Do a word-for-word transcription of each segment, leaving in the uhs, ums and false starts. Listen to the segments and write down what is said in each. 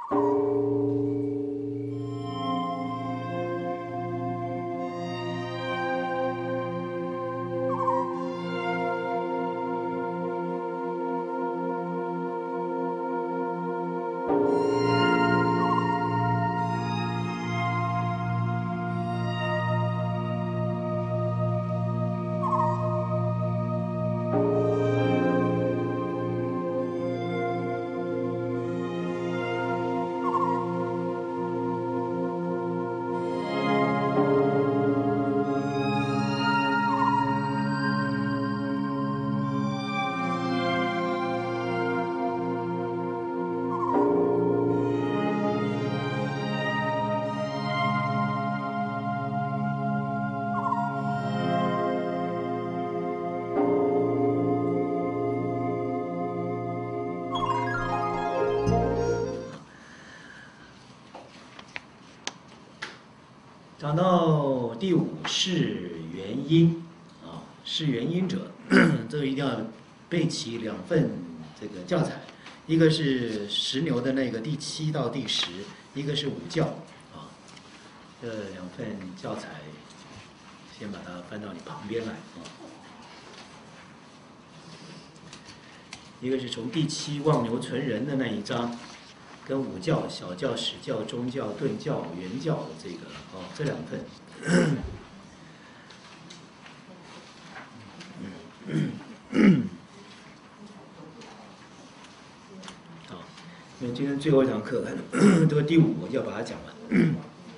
讲到第五是原因啊，是原因者，这个一定要备齐两份这个教材，一个是石牛的那个第七到第十，一个是五教啊，这两份教材先把它翻到你旁边来啊。一个是从第七望牛存人的那一章。跟五教、小教、史教、中教、顿教、原教的这个哦，这两份。好，因为今天最后一堂课，这个第五我就要把它讲完。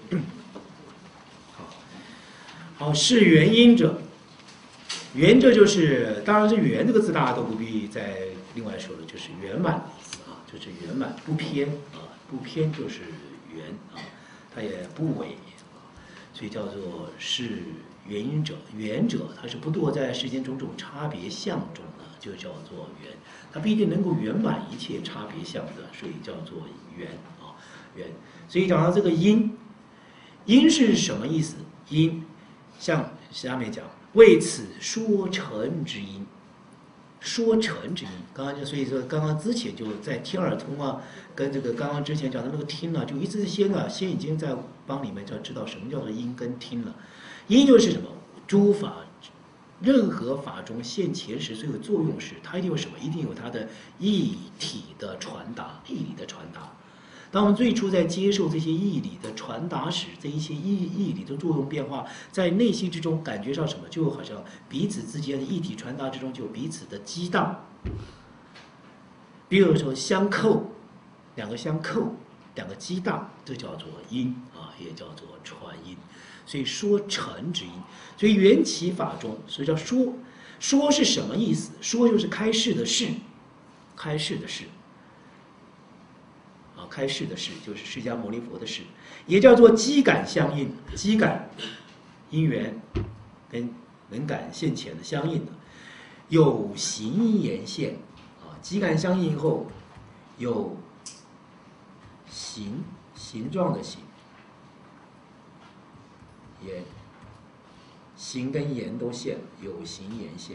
好，好是原因者，原这就是当然是圆这个字大家都不必再另外说了，就是圆满的意思啊，就是圆满不偏啊。不偏就是圆啊，它也不违啊，所以叫做是原因者。圆者，它是不堕在世间种种差别相中的，就叫做圆。它必定能够圆满一切差别相的，所以叫做圆啊，圆。所以讲到这个因，因是什么意思？因，像下面讲，为此说成之因。说成之因，刚刚就所以说，刚刚之前就在听耳通啊，跟这个刚刚之前讲的那个听啊，就一直先啊，先已经在帮你们就知道什么叫做因跟听了。因就是什么？诸法，任何法中现前时所有作用时，它一定有什么？一定有它的义体的传达，义理的传达。当我们最初在接受这些义理的传达时，这一些义义理的作用变化，在内心之中感觉上什么？就好像彼此之间的义体传达之中，就有彼此的激荡。比如说相扣，两个相扣，两个激荡，这叫做因啊，也叫做传因。所以说成之因，所以缘起法中，所以叫说。说是什么意思？说就是开示的示，开示的示。开示的示就是释迦牟尼佛的示，也叫做机感相应，机感因缘跟能感现前的相应的，有形言现啊，机感相应后有形形状的形，言形跟言都现，有形言现，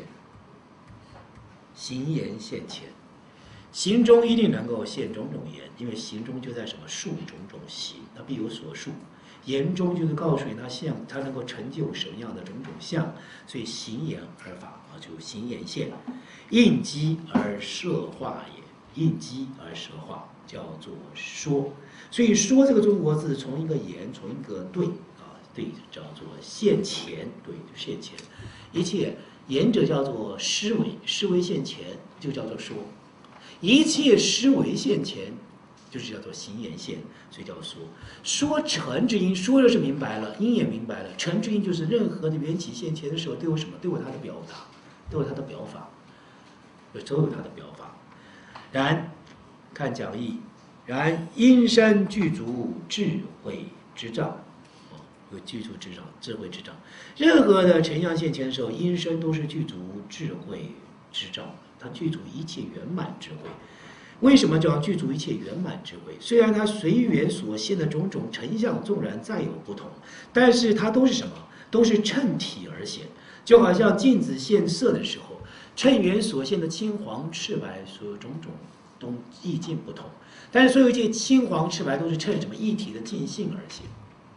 形言现前。形中一定能够现种种言，因为形中就在什么述种种形，它必有所述。言中就是告诉你它相，它能够成就什么样的种种相，所以形言而法啊，就形言现，应机而摄化也，应机而摄化叫做说。所以说这个中国字从一个言，从一个对啊，对叫做现前，对现前，一切言者叫做思维，思维现前就叫做说。一切思维现前，就是叫做形言现，所以叫说。说成之因，说就是明白了，因也明白了。成之因就是任何的缘起现前的时候，都有什么？都有它的表达，都有它的表法，都有它的表法。然看讲义，然因身具足智慧之障，有具足智障、智慧之障。任何的成相现前的时候，因身都是具足智慧之障。它具足一切圆满智慧，为什么叫具足一切圆满智慧？虽然它随缘所现的种种成相纵然再有不同，但是它都是什么？都是乘体而现。就好像镜子现色的时候，乘缘所现的青黄赤白所有种种东意境不同。但是所有一切青黄赤白都是趁什么一体的尽性而现。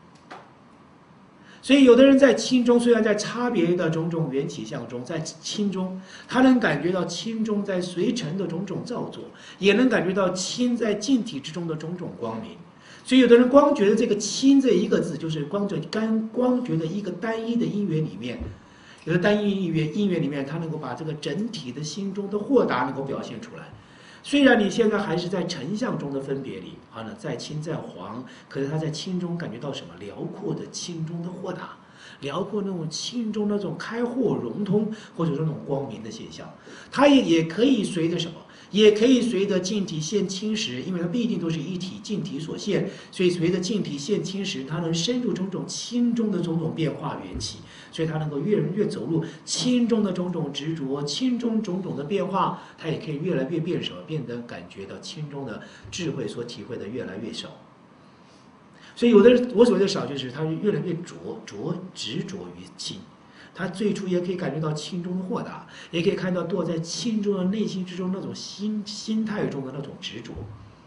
所以有的人在清中，虽然在差别的种种缘起相中，在清中他能感觉到清中在随尘的种种造作，也能感觉到清在净体之中的种种光明。所以有的人光觉得这个清这一个字，就是光着干光觉得一个单一的因缘里面，有的单一因缘因缘里面，他能够把这个整体的心中的豁达能够表现出来。虽然你现在还是在成像中的分别里啊，呢在清在黄，可是他在清中感觉到什么辽阔的清中的豁达，辽阔那种清中那种开阔融通，或者说那种光明的现象，它也也可以随着什么，也可以随着净体现清时，因为它必定都是一体净体所现，所以随着净体现清时，它能深入种种清中的种种变化缘起。所以他能够越越走入清中的种种执着，清中种种的变化，他也可以越来越变少，变得感觉到清中的智慧所体会的越来越少。所以有的人我所谓的少，就是他越来越着着执着于清。他最初也可以感觉到清中的豁达，也可以看到堕在清中的内心之中那种心心态中的那种执着。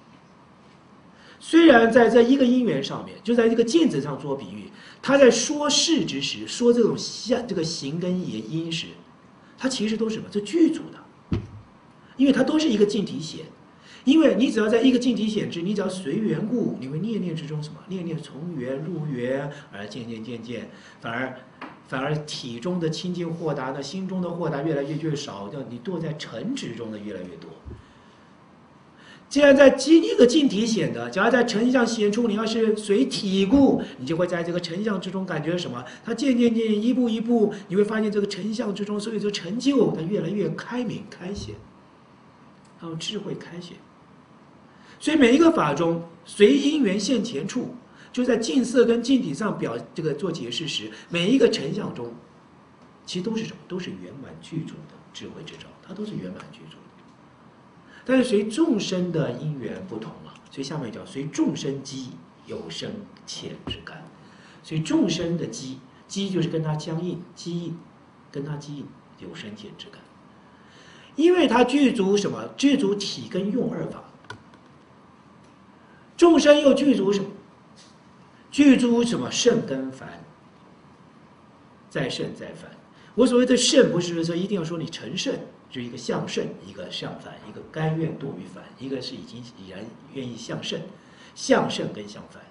虽然在这一个因缘上面，就在这个镜子上做比喻，他在说事之时，说这种相这个形跟言因时，它其实都是什么？这具足的，因为它都是一个净体显。因为你只要在一个净体显之，你只要随缘故，你会念念之中什么？念念从缘入缘，而渐渐渐渐，反而反而体中的清净豁达呢，心中的豁达越来越越少，叫你堕在尘执中的越来越多。既然在一个净体显的，假如在成相显出，你要是随体故，你就会在这个成相之中感觉什么？它渐渐渐一步一步，你会发现这个成相之中，所以这个成就它越来越开明开显，还有智慧开显。所以每一个法中，随因缘现前处，就在净色跟净体上表这个做解释时，每一个成相中，其实都是什么？都是圆满具足的智慧之兆，它都是圆满具足的。但是随众生的因缘不同了，所以下面叫随众生机有深浅之感。所以众生的机，机就是跟它相应，机应跟它机应有深浅之感。因为它具足什么？具足体跟用二法。众生又具足什么？具足什么？圣跟凡。在圣在凡。我所谓的圣，不是说一定要说你成圣。就一个向圣，一个向凡，一个甘愿堕于凡，一个是已经已然愿意向圣，向圣跟向凡。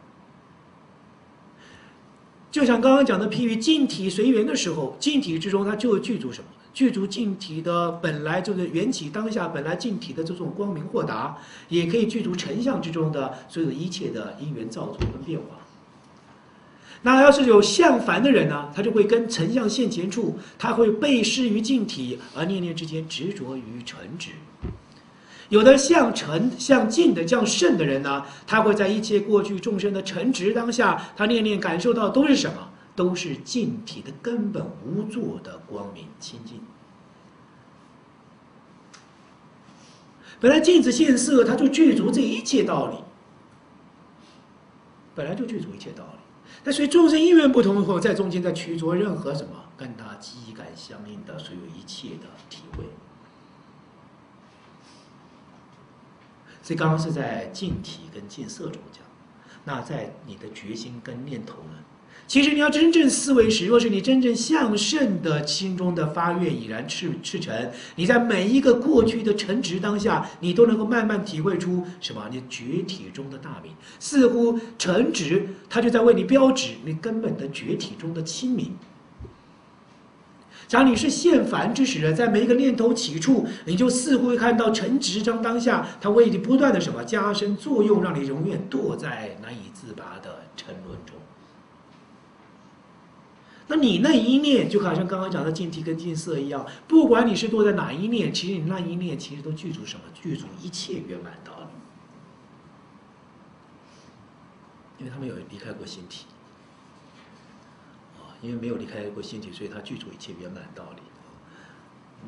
就像刚刚讲的，譬喻净体随缘的时候，净体之中它就具足什么？具足净体的本来就是缘起当下本来净体的这种光明豁达，也可以具足成相之中的所有一切的因缘造作跟变化。那要是有向凡的人呢，他就会跟成相现前处，他会背失于净体，而念念之间执着于尘执。有的向尘向净的向圣的人呢，他会在一切过去众生的尘执当下，他念念感受到都是什么？都是净体的根本无作的光明清净。本来镜子现色，它就具足这一切道理，本来就具足一切道理。但随众生因缘不同后，在中间再取着任何什么跟他记忆感相应的所有一切的体会。所以刚刚是在净体跟净色中讲，那在你的决心跟念头呢？其实你要真正思维时，若是你真正向圣的心中的发愿已然赤赤诚，你在每一个过去的尘执当下，你都能够慢慢体会出什么？你觉体中的大明，似乎尘执它就在为你标指你根本的觉体中的清明。假如你是现凡之时，在每一个念头起处，你就似乎会看到尘执中当下，它为你不断的什么加深作用，让你永远堕在难以自拔的沉沦中。那你那一念就好像刚刚讲的净体跟净色一样，不管你是堕在哪一念，其实你那一念其实都具足什么？具足一切圆满道理，因为他们有离开过心体啊，因为没有离开过心体，所以他具足一切圆满道理。嗯，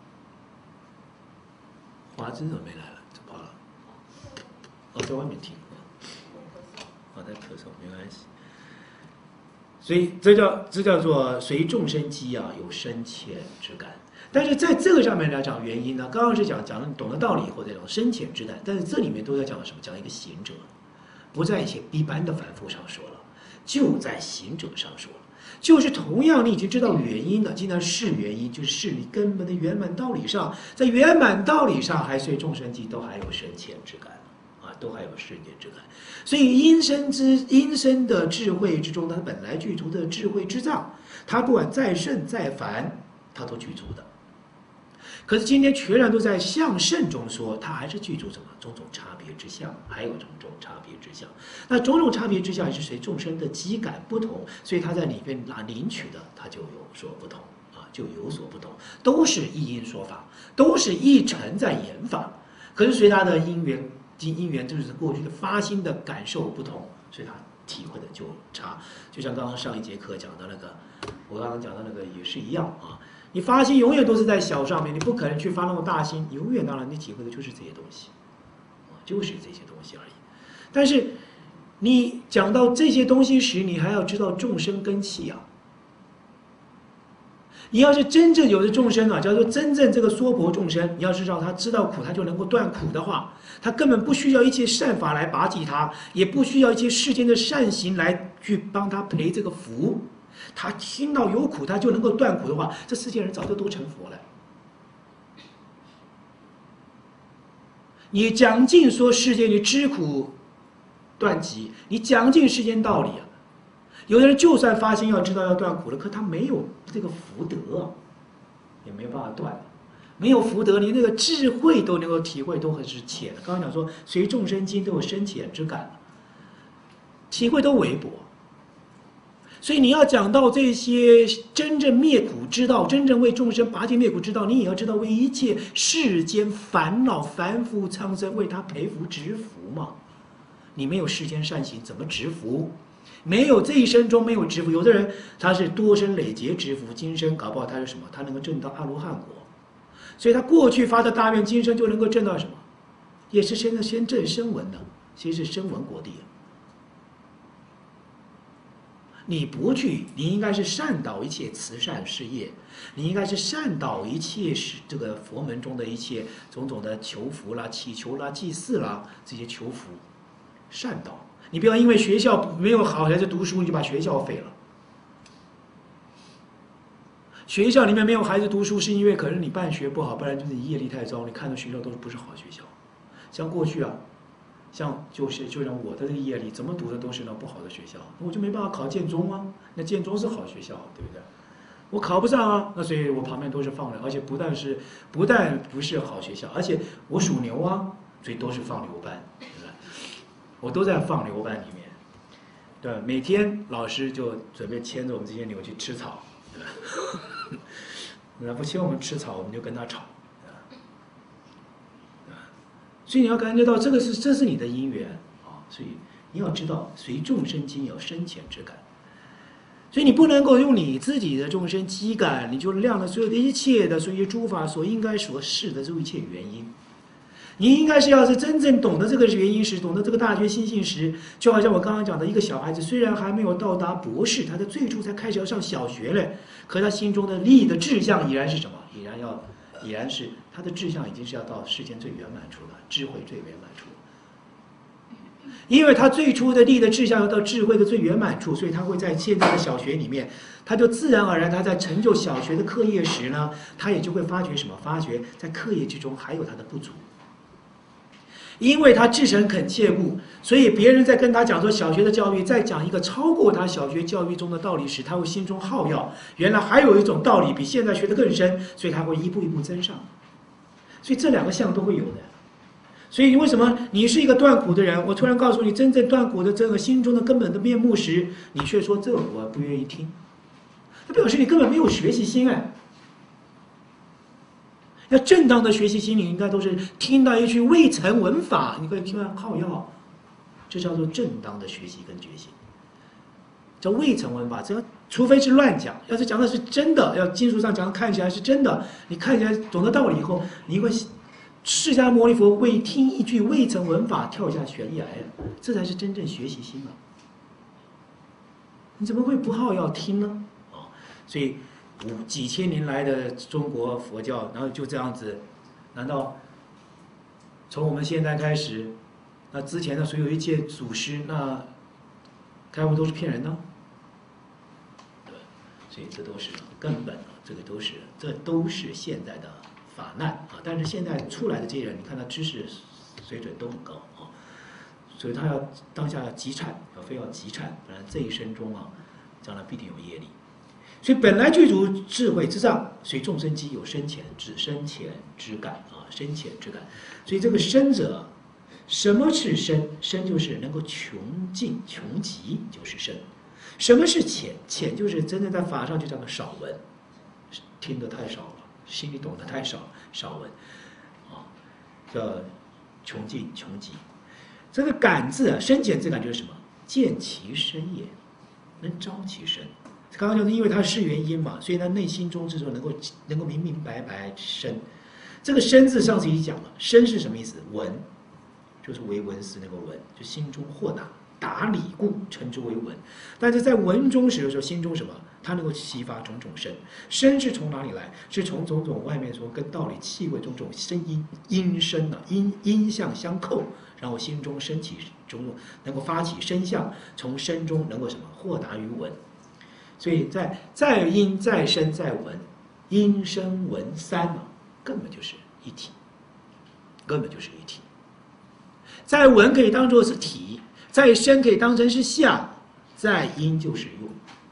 华珍怎么没来了？怎么跑了？哦，在外面听。哦，在咳嗽，没关系。所以这叫这叫做随众生机啊，有深浅之感。 但是在这个上面来讲原因呢，刚刚是讲讲了你懂了道理以后这种深浅之感，但是这里面都在讲什么？讲一个行者，不在一些一般的凡夫上说了，就在行者上说了。就是同样你已经知道原因了，既然是原因，就是是你根本的圆满道理上，在圆满道理上还随众生机都还有深浅之感啊，都还有深浅之感。所以因身之因身的智慧之中，它本来具足的智慧之藏，它不管再胜再凡，它都具足的。可是今天全然都在相圣中说，它还是具足什么种种差别之相，还有种种差别之相。那种种差别之相也是随众生的机感不同，所以它在里面拿领取的，它就有所不同啊，就有所不同，都是一因说法，都是一尘在言法。可是随它的因缘，因缘就是过去的发心的感受不同，所以它体会的就差。就像刚刚上一节课讲的那个，我刚刚讲的那个也是一样啊。你发心永远都是在小上面，你不可能去发那种大心，永远当然你体会的就是这些东西，就是这些东西而已。但是你讲到这些东西时，你还要知道众生根器啊。你要是真正有的众生啊，叫做真正这个娑婆众生，你要是让他知道苦，他就能够断苦的话，他根本不需要一切善法来拔济他，也不需要一切世间的善行来去帮他赔这个福。他听到有苦，他就能够断苦的话，这世界人早就都成佛了。你讲尽说世间你知苦断集，你讲尽世间道理啊。有的人就算发心要知道要断苦了，可他没有这个福德，也没有办法断。没有福德，连那个智慧都能够体会，都很是浅的。刚刚讲说，随众生经都有深浅之感，体会都微薄。所以你要讲到这些真正灭苦之道，真正为众生拔尽灭苦之道，你也要知道为一切世间烦恼凡夫苍生为他培福植福嘛。你没有世间善行，怎么植福？没有这一生中没有植福，有的人他是多生累劫植福，今生搞不好他是什么？他能够证到阿罗汉果，所以他过去发的大愿，今生就能够证到什么？也是先先证声闻的，先是声闻果地。你不去，你应该是善导一切慈善事业，你应该是善导一切是这个佛门中的一切种种的求福啦、祈求啦、祭祀啦这些求福，善导。你不要因为学校没有好孩子读书，你就把学校废了。学校里面没有孩子读书，是因为可能你办学不好，不然就是你业力太糟，你看的学校都不是好学校。像过去啊。像就是就像我的这个业力，怎么读的都是那不好的学校，我就没办法考建中啊。那建中是好学校，对不对？我考不上啊，那所以我旁边都是放牛，而且不但是不但不是好学校，而且我属牛啊，所以都是放牛班，对吧？我都在放牛班里面，对吧？每天老师就准备牵着我们这些牛去吃草，对吧？那不牵我们吃草，我们就跟他吵。所以你要感觉到这个是这是你的因缘啊，所以你要知道随众生经有深浅之感，所以你不能够用你自己的众生机感，你就量了所有的一切的所以诸法所应该所示的这一切原因。你应该是要是真正懂得这个原因时，懂得这个大觉心性时，就好像我刚刚讲的一个小孩子，虽然还没有到达博士，他的最初才开始要上小学了，可他心中的利的志向已然是什么？已然要。已然是他的志向已经是要到世间最圆满处了，智慧最圆满处。因为他最初的力的志向要到智慧的最圆满处，所以他会在现在的小学里面，他就自然而然他在成就小学的课业时呢，他也就会发觉什么？发觉在课业之中还有他的不足。因为他至诚恳切故，所以别人在跟他讲说小学的教育，再讲一个超过他小学教育中的道理时，他会心中好要，原来还有一种道理比现在学得更深，所以他会一步一步增上。所以这两个相都会有的。所以为什么你是一个断苦的人，我突然告诉你真正断苦的这个心中的根本的面目时，你却说这我不愿意听，那表示你根本没有学习心哎。要正当的学习心理，应该都是听到一句未曾闻法，你可以听到靠要，这叫做正当的学习跟觉醒。叫未曾闻法，这要除非是乱讲，要是讲的是真的，要经书上讲的看起来是真的，你看起来懂得道理以后，你会释迦牟尼佛为听一句未曾闻法跳下悬崖，这才是真正学习心嘛。你怎么会不好要听呢？啊，所以五几千年来的中国佛教，然后就这样子，难道从我们现在开始，那之前的所有一切祖师，那开悟都是骗人的？对，所以这都是根本，这个都是这都是现在的法难啊。但是现在出来的这些人，你看他知识水准都很高啊，所以他要当下要急忏，要非要急忏，不然这一生中啊，将来必定有业力。所以本来具足智慧之上，随众生机有深浅之深浅之感啊，深浅之感。所以这个深者，什么是深？深就是能够穷尽穷极，就是深。什么是浅？浅就是真正在法上就叫做少闻，听得太少了，心里懂得太少了，少闻啊，叫穷尽穷极。这个感字啊，深浅之感就是什么？见其深也，能招其深。刚刚就是因为它是原因嘛，所以他内心中之中能够能够明明白白深。这个深字上次已经讲了，深是什么意思？闻，就是为闻思那个闻，就心中豁达，达理故称之为闻。但是在闻中时的时候，心中什么？它能够启发种种深。深是从哪里来？是从种种外面说跟道理、气味种种声音音声啊，音音相相扣，然后心中升起种种，能够发起声相，从声中能够什么？豁达于闻。所以在在音在声在闻，音声闻三嘛，根本就是一体，根本就是一体。在闻可以当作是体，在声可以当成是相，在音就是用，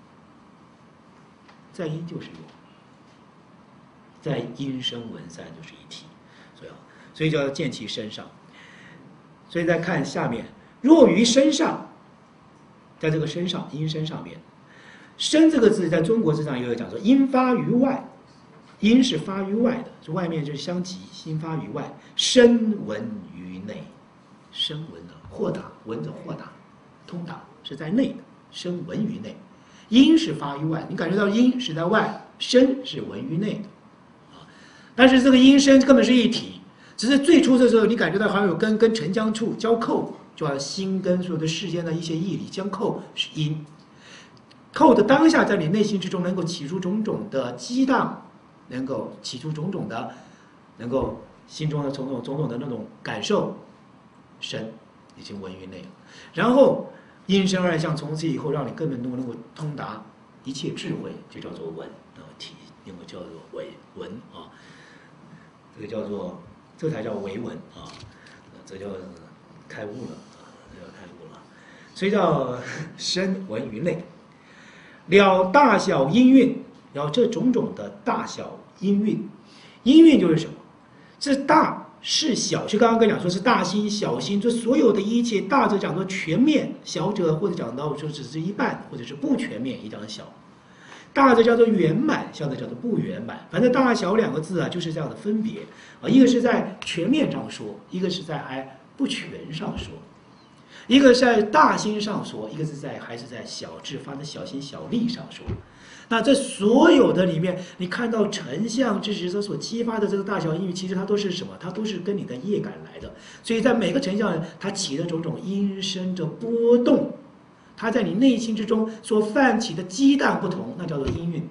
在音就是用，在音声闻三就是一体，所以所以就要见其身上。所以再看下面，若于身上，在这个身上音身上面。身这个字在中国字上也有讲说，音发于外，音是发于外的，是外面就是相即，心发于外，声闻于内，声闻的豁达，闻的豁达，通达是在内的，声闻于内，音是发于外，你感觉到音是在外，声是闻于内的，啊，但是这个音声根本是一体，只是最初的时候你感觉到好像有跟跟沉江处交扣，就好像心跟所有的世间的一些义理相扣是音。扣的当下，在你内心之中能够起出种种的激荡，能够起出种种的，能够心中的种种种种的那种感受，神已经闻于内了。然后因身二相，从此以后让你根本都能够通达一切智慧，就叫做闻啊，体能够叫做为闻啊，这个叫做这才叫为闻啊，这叫开悟了啊，这叫开悟了，所以叫身闻于内。了大小音韵，了这种种的大小音韵，音韵就是什么？是大是小，就刚刚跟讲说是大心小心，这所有的一切，大者讲说全面，小者或者讲到说只是一半，或者是不全面，一讲小。大者叫做圆满，小者叫做不圆满。反正大小两个字啊，就是这样的分别啊，一个是在全面上说，一个是在还不全上说。一个是在大心上说，一个是在还是在小智发的小心小力上说。那这所有的里面，你看到成相之时它所激发的这个大小音域，其实它都是什么？它都是跟你的业感来的。所以在每个成相，它起的种种音声的波动，它在你内心之中所泛起的激荡不同，那叫做音韵。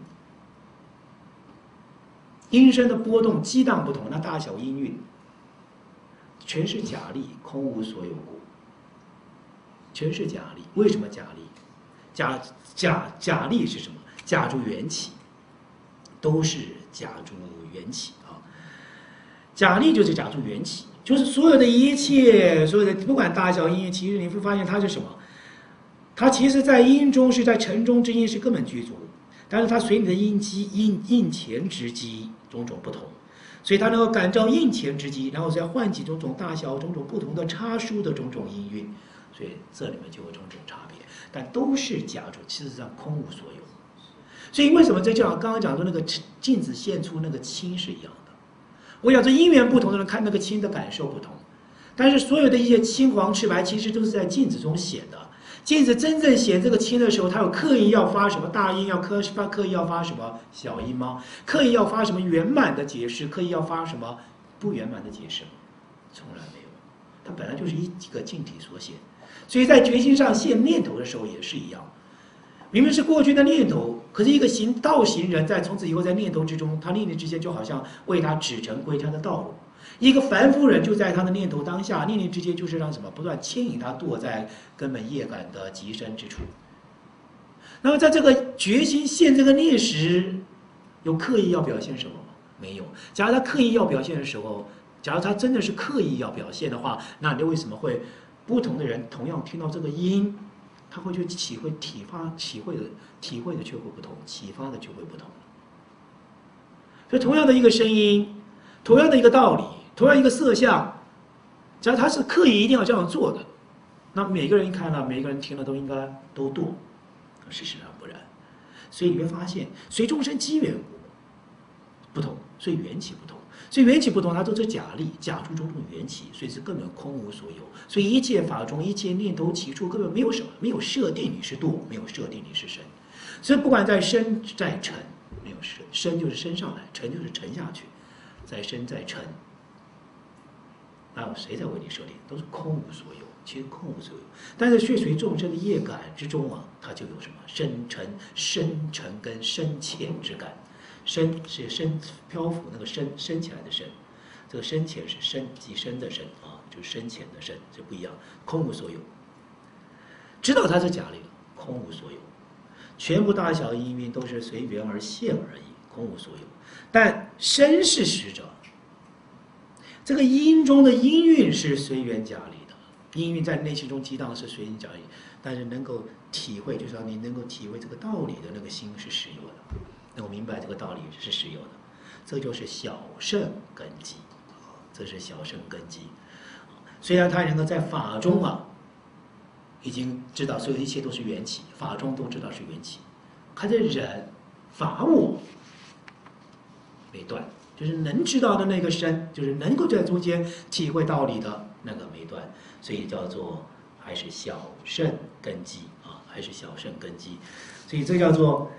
音声的波动激荡不同，那大小音韵全是假力，空无所有故。全是假力，为什么假力？假假假力是什么？假住缘起，都是假住缘起啊。假力就是假住缘起，就是所有的一切，所有的不管大小音，其实你会发现它是什么？它其实在音中是在尘中之音是根本具足，但是它随你的音机音印前之机种种不同，所以它能够感召印前之机，然后再唤起种种大小种种不同的差殊的种种音韵。所以这里面就有种种差别，但都是假住，事实上空无所有。所以为什么这就像刚刚讲说那个镜子现出那个青是一样的？我想这因缘不同的人看那个青的感受不同，但是所有的一些青黄赤白其实都是在镜子中显的。镜子真正显这个青的时候，它有刻意要发什么大音，要刻发刻意要发什么小音吗？刻意要发什么圆满的解释，刻意要发什么不圆满的解释吗？从来没有，它本来就是一个镜体所显。所以在决心上现念头的时候也是一样， 明明是过去的念头，可是一个行道行人在从此以后在念头之中，他念念之间就好像为他指成归他的道路。一个凡夫人就在他的念头当下，念念之间就是让什么不断牵引他堕在根本业感的极深之处。那么在这个决心现这个念时，有刻意要表现什么吗？没有。假如他刻意要表现的时候，假如他真的是刻意要表现的话，那你为什么会不同的人同样听到这个音，他会去体会、体发、体会的、体会的却会不同，启发的就会不同。所以同样的一个声音，同样的一个道理，同样一个色相，只要他是刻意一定要这样做的，那每个人一看了，每个人听了都应该都堕。事实上不然，所以你会发现，随众生机缘不同，所以缘起不同。所以缘起不同，它都是假立，假诸种种缘起，所以是根本空无所有。所以一切法中，一切念头起处，根本没有什么，没有设定你是堕，没有设定你是身。所以不管在身在沉，没有身，身就是升上来，沉就是沉下去，在身在沉，哪有谁在为你设定？都是空无所有。其实空无所有，但是却随众生的业感之中啊，它就有什么深沉、深沉跟深浅之感。深是深漂浮那个深升起来的深，这个深浅是深极深的深啊，就是深浅的深，这不一样。空无所有，知道它是假立的，空无所有，全部大小因缘都是随缘而现而已，空无所有。但身是实者，这个因中的因韵是随缘假立。因韵在内心中激荡是随缘假立，但是能够体会，就是说你能够体会这个道理的那个心是实有的，能够明白这个道理是实有的，这就是小圣根基，这是小圣根基。虽然他能够在法中啊，已经知道所有一切都是缘起，法中都知道是缘起，他的忍法我没断，就是能知道的那个身，就是能够在中间体会道理的那个没断。所以叫做还是小圣根基啊，还是小圣根基，所以这叫做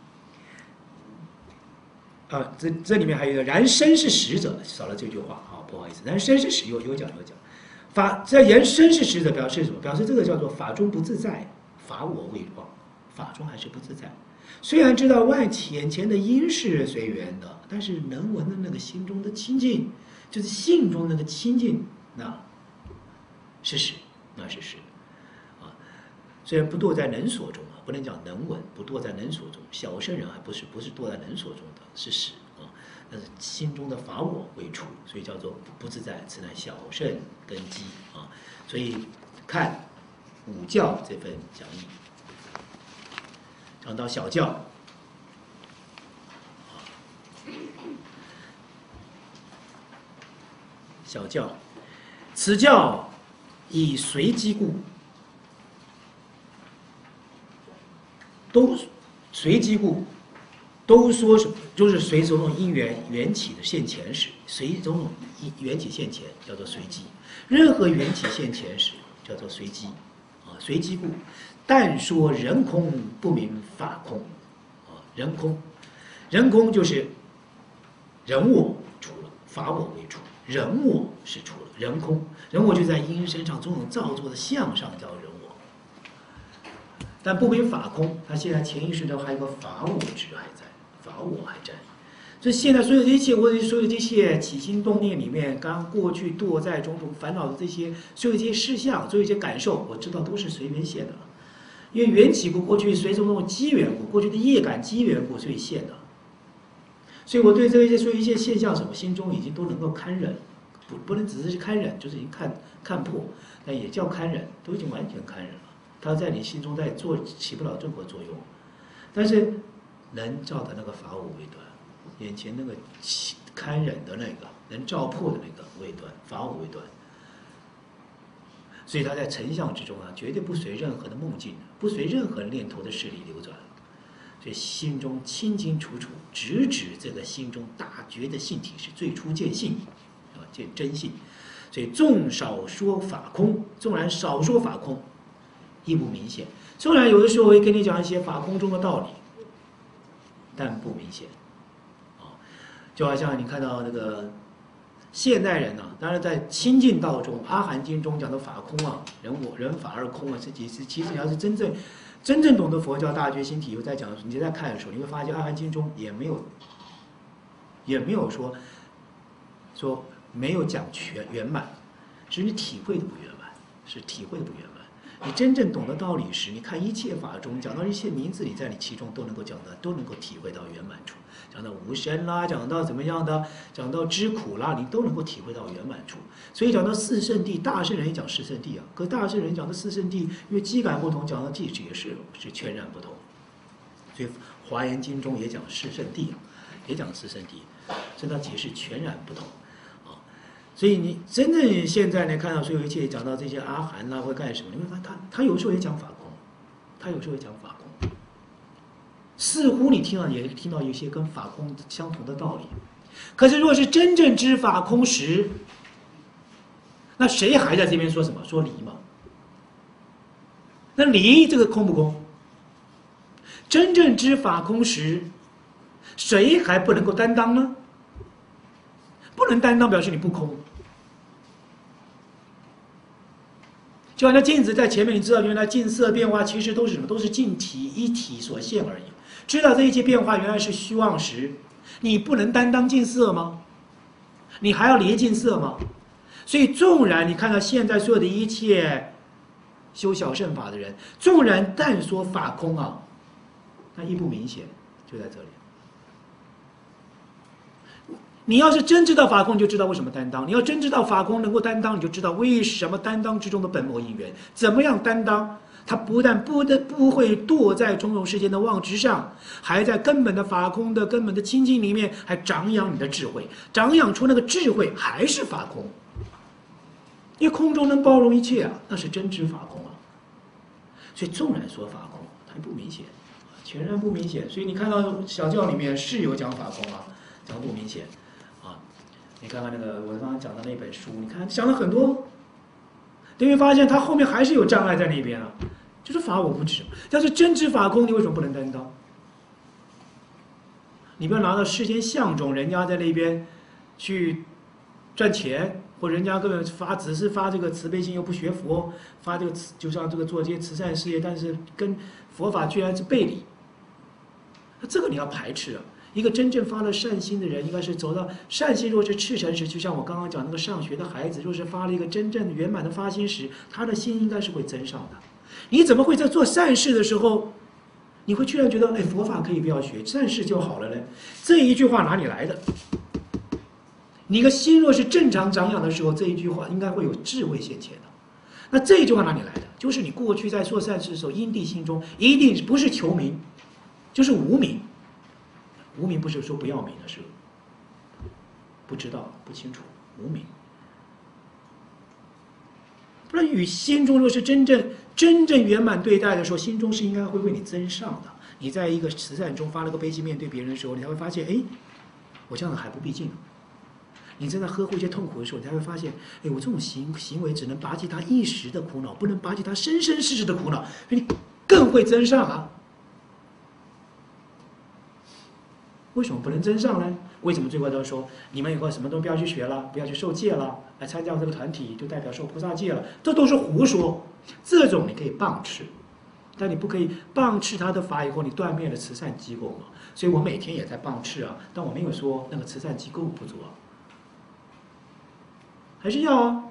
啊，这这里面还有一个然身是实者，少了这句话啊，不好意思，然身是实有有讲有讲，法这言身是实者表示什么？表示这个叫做法中不自在，法我未忘，法中还是不自在。虽然知道外眼前的因是随缘的，但是能闻的那个心中的清净，就是性中那个清净，那。是实，那是实，啊，虽然不堕在能所中啊，不能讲能闻，不堕在能所中，小圣人还不是不是堕在能所中的，是实啊，但是心中的法我为处，所以叫做不自在，此乃小圣根基啊。所以看五教这份讲义，讲到小教，小教，此教。以随机故，都随机故，都说什么？就是随种种因缘缘起的现前时，随种种缘起现前叫做随机。任何缘起现前时叫做随机，啊，随机故。但说人空不明法空，啊，人空，人空就是人我除了，法我为除。人我是除了人空，人我就在因身上种种造作的相上叫人我，但不明法空，他现在潜意识中还有个法我执还在，法我还在，所以现在所有的一切，我所有这些起心动念里面，刚过去堕在种种烦恼的这些，所有这些事项，所有这些感受，我知道都是随缘现的，因为缘起故，过去随着那种机缘故，过去的业感机缘故，所以现的。所以我对这一些所有一些现象，什么心中已经都能够堪忍，不不能只是去堪忍，就是已经看看破，但也叫堪忍，都已经完全堪忍了。它在你心中在做起不了任何作用，但是能照的那个法我未断，眼前那个堪忍的那个能照破的那个未断，法我未断。所以他在成相之中啊，绝对不随任何的梦境，不随任何念头的势力流转。所以心中清清楚楚，直指这个心中大觉的性体是最初见性，啊，见真性。所以纵少说法空，纵然少说法空，亦不明显。纵然有的时候我会跟你讲一些法空中的道理，但不明显。啊，就好像你看到那个现代人呢、啊，当然在亲近道中，阿含经中讲的法空啊，人我人法二空啊，这其实其实你要是真正真正懂得佛教大觉心体，又在讲，你在看的时候，你会发现阿含经中也没有也没有说说没有讲全圆满，是你体会的不圆满，是体会的不圆满。你真正懂得道理时，你看一切法中讲到一切名字里，在你其中都能够讲的，都能够体会到圆满处。讲到无生啦，讲到怎么样的，讲到知苦啦，你都能够体会到圆满处。所以讲到四圣谛，大圣人也讲四圣谛啊，可大圣人讲的四圣谛，因为机感不同，讲的地址也是是全然不同。所以华严经中也讲四圣谛，也讲四圣谛，所以它解释全然不同。所以你真正现在呢，看到所有一切讲到这些阿含啦，或干什么，你会发现他他有时候也讲法空，他有时候也讲法空，似乎你听到也听到一些跟法空相同的道理。可是若是真正知法空时，那谁还在这边说什么？说离嘛？那离这个空不空？真正知法空时，谁还不能够担当呢？不能担当，表示你不空。就好像镜子在前面，你知道原来镜色变化其实都是什么？都是镜体一体所现而已。知道这一切变化原来是虚妄时，你不能担当镜色吗？你还要离镜色吗？所以纵然你看到现在所有的一切修小乘法的人，纵然但说法空啊，那亦不明显，就在这里。你要是真知道法空，你就知道为什么担当；你要真知道法空能够担当，你就知道为什么担当之中的本末因缘。怎么样担当？它不但不得不会堕在种种世间的妄执上，还在根本的法空的根本的清净里面，还长养你的智慧，长养出那个智慧还是法空。因为空中能包容一切啊，那是真知法空啊。所以纵然说法空，它不明显，全然不明显。所以你看到小教里面是有讲法空啊，讲不明显。你看看那个我刚刚讲的那本书，你看讲了很多，你会发现它后面还是有障碍在那边啊，就是法我不知。要是真知法空，你为什么不能担当？你不要拿到世间相中，人家在那边去赚钱，或人家根本发只是发这个慈悲心，又不学佛，发这个慈就像这个做这些慈善事业，但是跟佛法居然是背离，那这个你要排斥啊。一个真正发了善心的人，应该是走到善心。若是赤诚时，就像我刚刚讲那个上学的孩子，若是发了一个真正圆满的发心时，他的心应该是会增上的。你怎么会在做善事的时候，你会居然觉得，哎，佛法可以不要学，善事就好了呢？这一句话哪里来的？你的心若是正常长养的时候，这一句话应该会有智慧现前的。那这一句话哪里来的？就是你过去在做善事的时候，因地心中一定不是求名，就是无名。无名不是说不要名的，是不知道不清楚无名。不然与心中若是真正真正圆满对待的时候，心中是应该会为你增上的。你在一个慈善中发了个悲心面对别人的时候，你才会发现，哎，我这样子还不必尽。你正在呵护一些痛苦的时候，你才会发现，哎，我这种行行为只能拔济他一时的苦恼，不能拔济他生生世世的苦恼，所以你更会增上啊。为什么不能增上呢？为什么最后都说你们以后什么都不要去学了，不要去受戒了，来参加这个团体就代表受菩萨戒了？这都是胡说。这种你可以棒斥，但你不可以棒斥他的法以后，你断灭了慈善机构嘛。所以我每天也在棒斥啊，但我没有说那个慈善机构不做，还是要啊。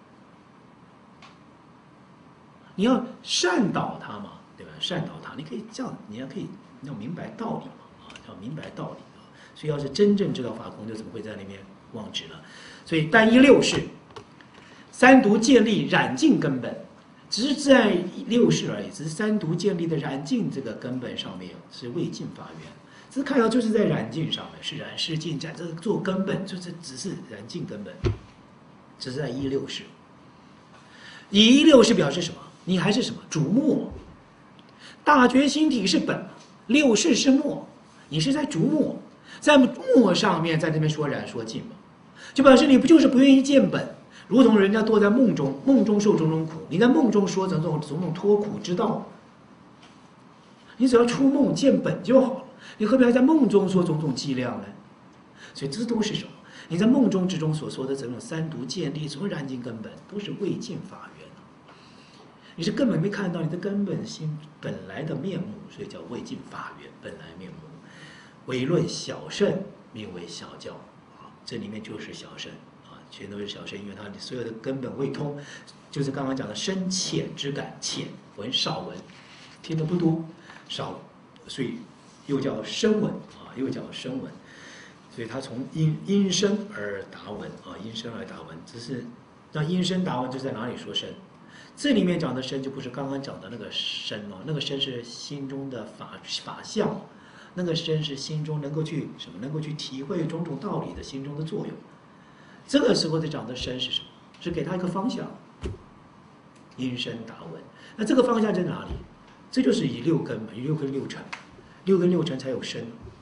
你要善导他嘛，对吧？善导他，你可以这样，你要可以，你要明白道理嘛。要明白道理啊，所以要是真正知道法空，就怎么会在那边妄执呢？所以单一六事，三毒建立染净根本，只是在六事而已，只是三毒建立的染净这个根本上面是未尽法缘，只是看到就是在染净上面是染是净，在这做根本就是只是染净根本，只是在一六事。一六事表示什么？你还是什么主末，大觉心体是本，六事是末。你是在逐末，在末上面在那边说染说净嘛，就表示你不就是不愿意见本，如同人家堕在梦中，梦中受种种苦，你在梦中说种种种种脱苦之道，你只要出梦见本就好了，你何必还在梦中说种种伎俩呢？所以这都是什么？ 你在梦中之中所说的这种三毒见立，什么燃尽根本，都是未尽法缘。你是根本没看到你的根本心本来的面目，所以叫未尽法缘本来面目。唯论小圣，名为小教啊，这里面就是小圣啊，全都是小圣，因为它所有的根本未通，就是刚刚讲的深浅之感，浅闻少闻，听得不多少，所以又叫声闻啊，又叫声闻。所以他从音音声而达闻啊，音声而达闻，只是那音声达闻就在哪里说声？这里面讲的声就不是刚刚讲的那个声哦，那个声是心中的法法相，那个声是心中能够去什么？能够去体会种种道理的心中的作用。这个时候在讲的声是什么？是给他一个方向，音声达闻。那这个方向在哪里？这就是以六根嘛，以六根六尘，六根六尘才有声。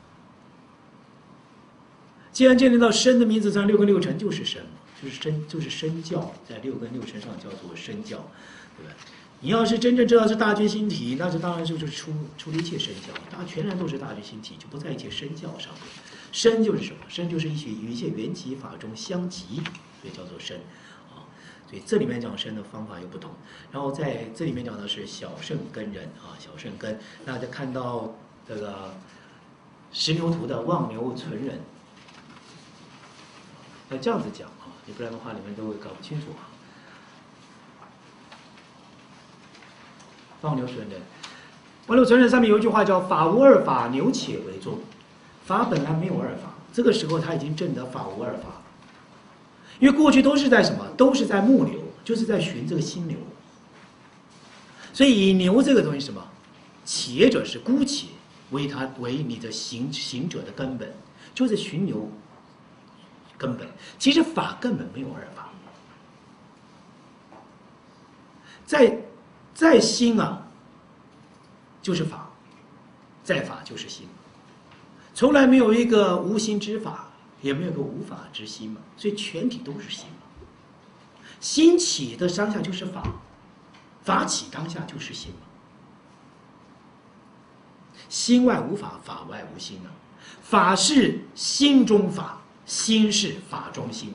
既然见得到身的名字上，六根六尘就是身，就是身，就是身教，在六根六尘上叫做身教，对吧？你要是真正知道是大觉心体，那就当然就是出出了一切身教，大全然都是大觉心体，就不在一切身教上面。身就是什么？身就是一切与一切缘起法中相即，所以叫做身啊。所以这里面讲身的方法又不同。然后在这里面讲的是小圣根人啊，小圣根。那再看到这个石牛图的望牛存人。要这样子讲啊，你不然的话，你们都会搞不清楚啊。望牛存人，望牛存人上面有一句话叫“法无二法，牛且为宗”。法本来没有二法，这个时候他已经证得法无二法。因为过去都是在什么？都是在目流，就是在寻这个心流。所以以牛这个东西什么？且者是姑且为它为你的行行者的根本，就是寻牛。根本其实法根本没有二法，在在心啊就是法，在法就是心，从来没有一个无心之法，也没有个无法之心嘛，所以全体都是心嘛。心起的当下就是法，法起当下就是心嘛。心外无法，法外无心啊。法是心中法。心是法中心，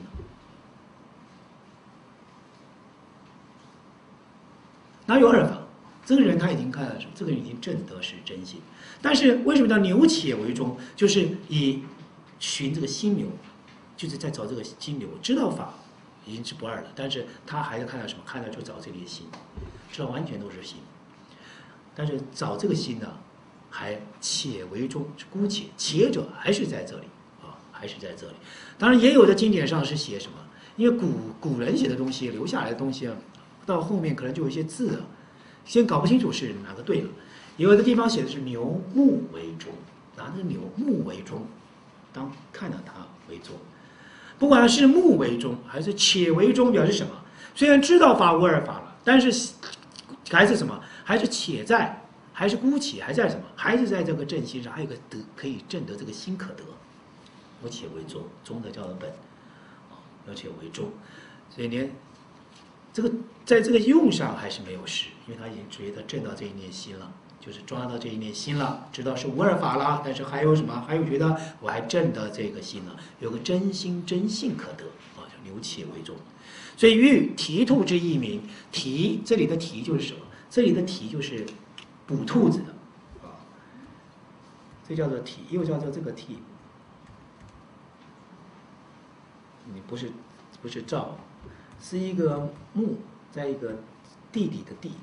哪有二法？这个人他已经看了什么？这个人已经证得是真心。但是为什么叫牛且为宗？就是以寻这个心流，就是在找这个心流。知道法已经是不二了，但是他还在看到什么？看到就找这里的心，知道完全都是心。但是找这个心呢，还且为宗，姑且，且者还是在这里。还是在这里，当然也有的经典上是写什么？因为古古人写的东西留下来的东西啊，到后面可能就有一些字啊，先搞不清楚是哪个对了。有的地方写的是牛目为宗，拿那个牛目为宗，当看到它为宗。不管是目为宗还是且为宗，表示什么？虽然知道法无二法了，但是还是什么？还是且在，还是姑且，还在什么？还是在这个正心上，还有个得可以证得这个心可得。有且为宗，宗的叫做本，啊，有且为宗，所以连这个在这个用上还是没有失，因为他已经觉得证到这一念心了，就是抓到这一念心了，知道是无二法了，但是还有什么？还有觉得我还证得这个心了，有个真心真性可得，啊，叫有且为宗。所以欲蹄兔之意名，蹄这里的蹄就是什么？这里的蹄就是捕兔子的，啊，这叫做蹄，又叫做这个蹄。你不是不是照，是一个木，在一个地底的地。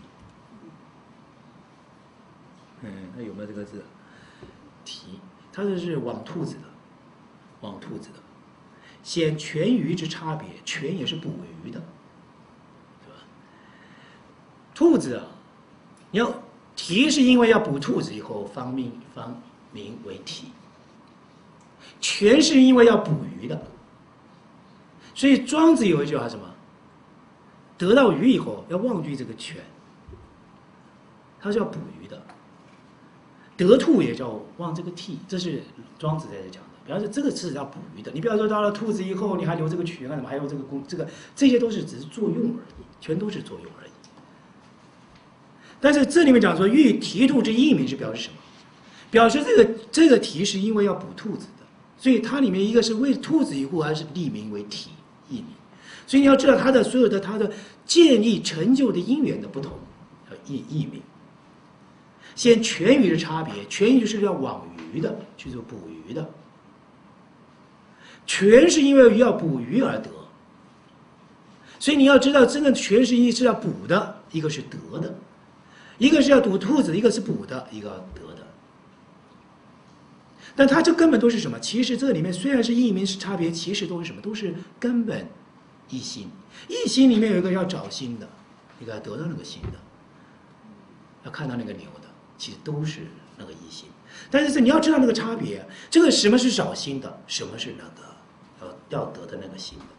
嗯，那有没有这个字？蹄，它这是网兔子的，网兔子的，显全鱼之差别，全也是捕鱼的，是吧？兔子啊，你要蹄是因为要捕兔子以后方命方名为蹄，全是因为要捕鱼的。所以庄子有一句话什么？得到鱼以后要忘记这个全，他是要捕鱼的。得兔也叫忘这个替，这是庄子在这讲的。比方说这个是要捕鱼的，你不要说到了兔子以后你还留这个全干什么？还有这个公这个这些都是只是作用而已，全都是作用而已。但是这里面讲说欲蹄兔之意名是表示什么？表示这个这个蹄是因为要捕兔子的， 所以它里面一个是为兔子一户，还是立名为体义名。所以你要知道它的所有的它的建立成就的因缘的不同，义义名。先全鱼的差别，全鱼就是要网鱼的，去做捕鱼的。全是因为鱼要捕鱼而得，所以你要知道，真正全是一是要捕的，一个是得的，一个是要捕兔子，一个是捕的，一个要得的。但它这根本都是什么？其实这里面虽然是义名是差别，其实都是什么？都是根本一心。一心里面有一个要找心的，一个要得到那个心的，要看到那个牛的，其实都是那个一心。但是你要知道那个差别，这个什么是找心的，什么是那个要要得的那个心的，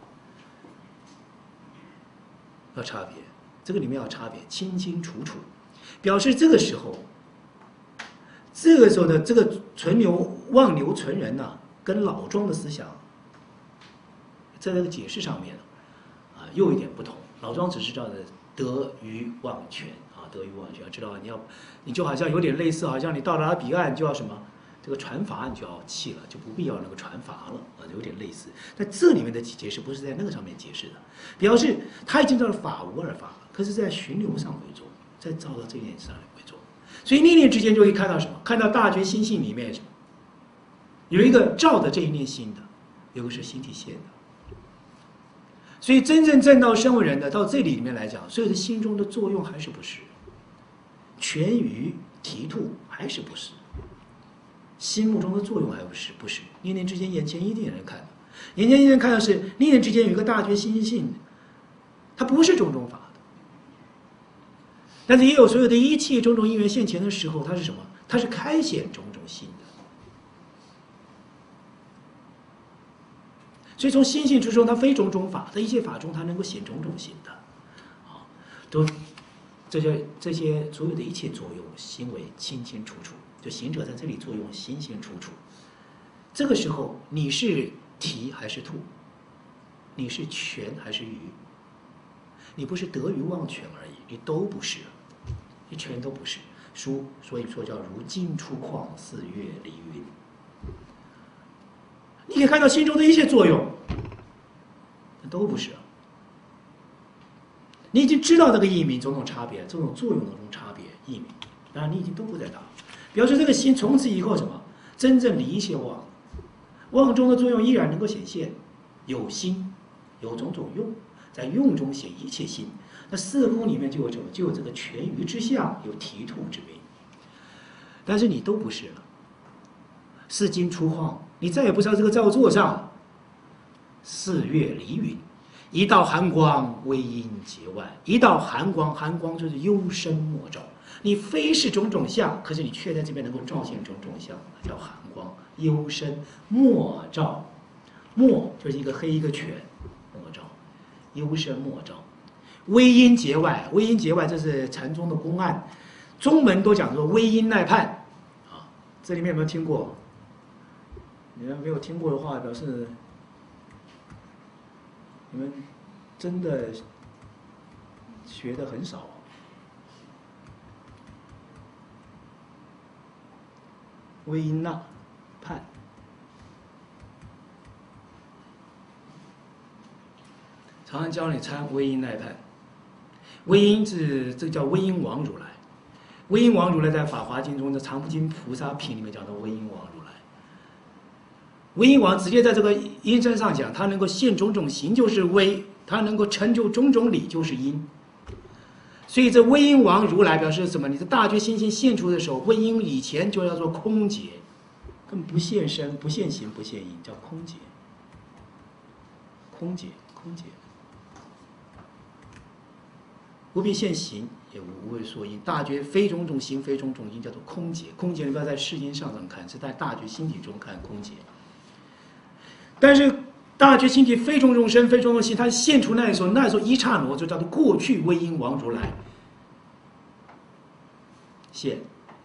要差别。这个里面要差别，清清楚楚，表示这个时候，这个时候的这个存牛望牛存人呐、啊，跟老庄的思想，在这个解释上面啊，又有一点不同。老庄只是知道的得于忘全啊，得于忘全，知道你要，你就好像有点类似，好像你到达彼岸就要什么，这个船筏你就要弃了，就不必要那个船筏了啊，有点类似。但这里面的解释不是在那个上面解释的，表示他已经到了法无二法，可是在寻流上为重，在照到这一点上为重。所以念念之间就会看到什么？看到大觉心性里面什么？有一个照的这一念心的，有个是心体现的。所以真正证到声闻人的，到这里里面来讲，所有的心中的作用还是不是，全于提吐还是不是，心目中的作用还不是不是。念念之间，眼前一定有人看到，眼前一定人看到是念念之间有一个大觉心性，它不是种种法的，但是也有所有的一切种种因缘现前的时候，它是什么？它是开显种种心的。所以从心性之中，它非种种法，在一切法中，它能够显种种心的，啊，都这些这些所有的一切作用，行为清清楚楚，就行者在这里作用清清楚楚。这个时候，你是提还是吐？你是全还是愚？你不是得于忘全而已，你都不是，你全都不是。书所以说叫如金出旷，似月离云。你可以看到心中的一切作用，都不是。你已经知道这个义名种种差别，这种作用的这种差别义名，当然你已经都不在打，表示这个心从此以后什么，真正离一切妄，妄中的作用依然能够显现，有心，有种种用，在用中显一切心。那四空里面就有什么？就有这个全余之相，有提吐之名。但是你都不是了，四金出晃。你再也不知道这个造作上，四月离云，一道寒光，微阴节外。一道寒光，寒光就是幽深莫照。你非是种种相，可是你却在这边能够照现种种相，叫寒光。幽深莫照，莫就是一个黑一个全，莫照，幽深莫照。微阴节外，微阴节外，这是禅宗的公案，宗门都讲说微阴耐判啊，这里面有没有听过？你们没有听过的话，表示你们真的学的很少。微阴纳判，常常教你参微阴耐判。微阴是这叫微阴王如来，微阴王如来在《法华经》中的《常不经菩萨品》里面讲到微阴王如来。微阴王直接在这个阴身上讲，他能够现种种行就是微，他能够成就种种理就是阴。所以这微阴王如来表示什么？你的大觉心性现出的时候，微阴以前就叫做空劫，根本不现身、不现行、不现因，叫空劫。空劫，空劫，不必现行，也无为所因。大觉非种种行，非种种因，叫做空劫。空劫你不要在世间上上看，是在大觉心体中看空劫。但是大觉心体非种种身，非种种心，它现出那时候，那时候一刹那就叫做过去微阴王如来现，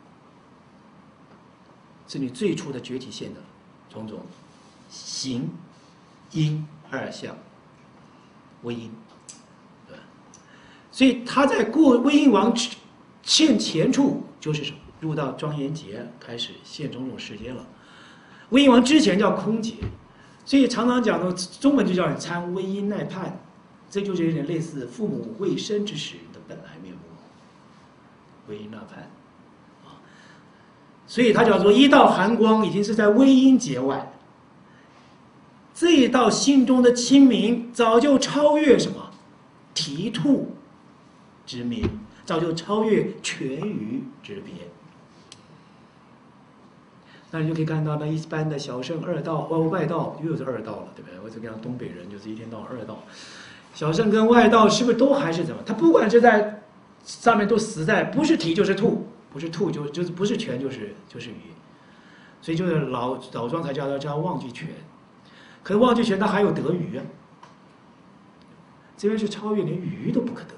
是你最初的觉体现的种种行因二相微阴，对，所以他在过微阴王现前处就是什么？入到庄严劫开始现种种世间了。 微音王之前叫空劫，所以常常讲的中文就叫你参微音耐判，这就是有点类似父母未生之时的本来面目。微音耐判，啊，所以它叫做一道寒光，已经是在微音节外。这一道心中的清明，早就超越什么啼兔之鸣，早就超越泉鱼之别。那你就可以看到，那一般的小圣二道、外外道又是二道了，对不对？我这个东北人就是一天到晚二道。小圣跟外道是不是都还是怎么？他不管是在上面都死在，不是啼就是兔，不是兔就就是不是泉就是就是鱼，所以就是老老庄才叫他叫忘记泉。可是忘记泉他还有得鱼啊，这边是超越连鱼都不可得，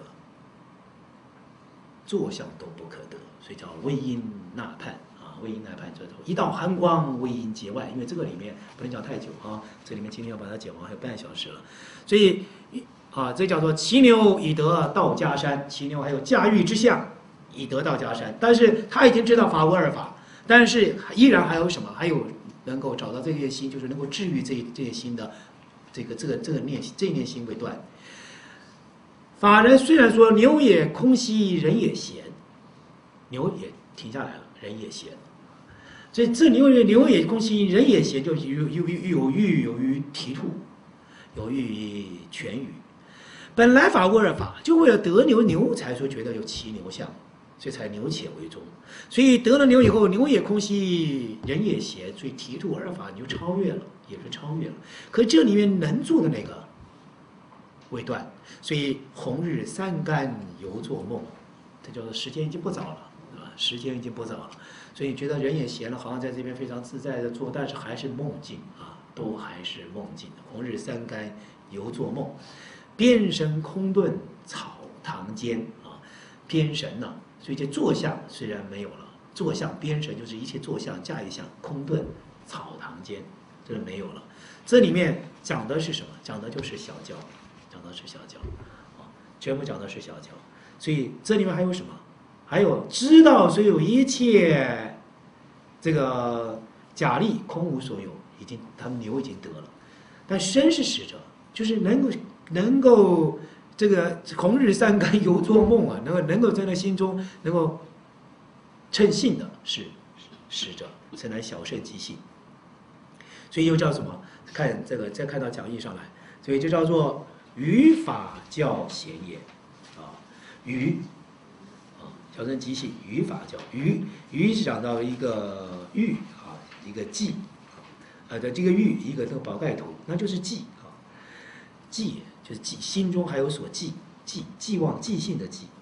坐相都不可得，所以叫微音纳判。微音来判这头一道寒光，微音节外，因为这个里面不能讲太久啊，这里面今天要把它讲完，还有半小时了，所以啊，这叫做骑牛以得道家山，骑牛还有驾驭之相，以得道家山。但是他已经知道法无二法，但是依然还有什么？还有能够找到这些心，就是能够治愈这这些心的这个这个这个念这一念心为断。法人虽然说牛也空兮，人也闲，牛也停下来了，人也闲。所以这牛也牛也空兮，人也闲，就有有有欲有于啼兔，有欲于泉鱼。本来法无二法，就为了得牛牛才说觉得有骑牛相，所以才牛且为宗。所以得了牛以后，牛也空兮，人也闲，所以啼兔二法你就超越了，也是超越了。可这里面能做的那个未断，所以红日三竿犹作梦，这叫做时间已经不早了，对吧？时间已经不早了。所以你觉得人也闲了，好像在这边非常自在的做，但是还是梦境啊，都还是梦境。红日三竿犹作梦，边神空遁草堂间啊，边神呢、啊，所以这坐相虽然没有了，坐相边神就是一切坐相加一相，空遁草堂间，这没有了。这里面讲的是什么？讲的就是小教，讲的是小教啊，全部讲的是小教。所以这里面还有什么？还有知道虽有一切这个假力空无所有，已经他们牛已经得了，但身是使者，就是能够能够这个红日三竿犹作梦啊，能够能够在那心中能够称性的是使者，此乃小圣即性。所以又叫什么？看这个再看到讲义上来，所以就叫做语法教贤也啊，语。小圣即性，语法教语，语是讲到一个玉啊，一个记，呃的这个玉，一个这个宝盖头，那就是记啊，记就是记，心中还有所记，记寄望记性的记，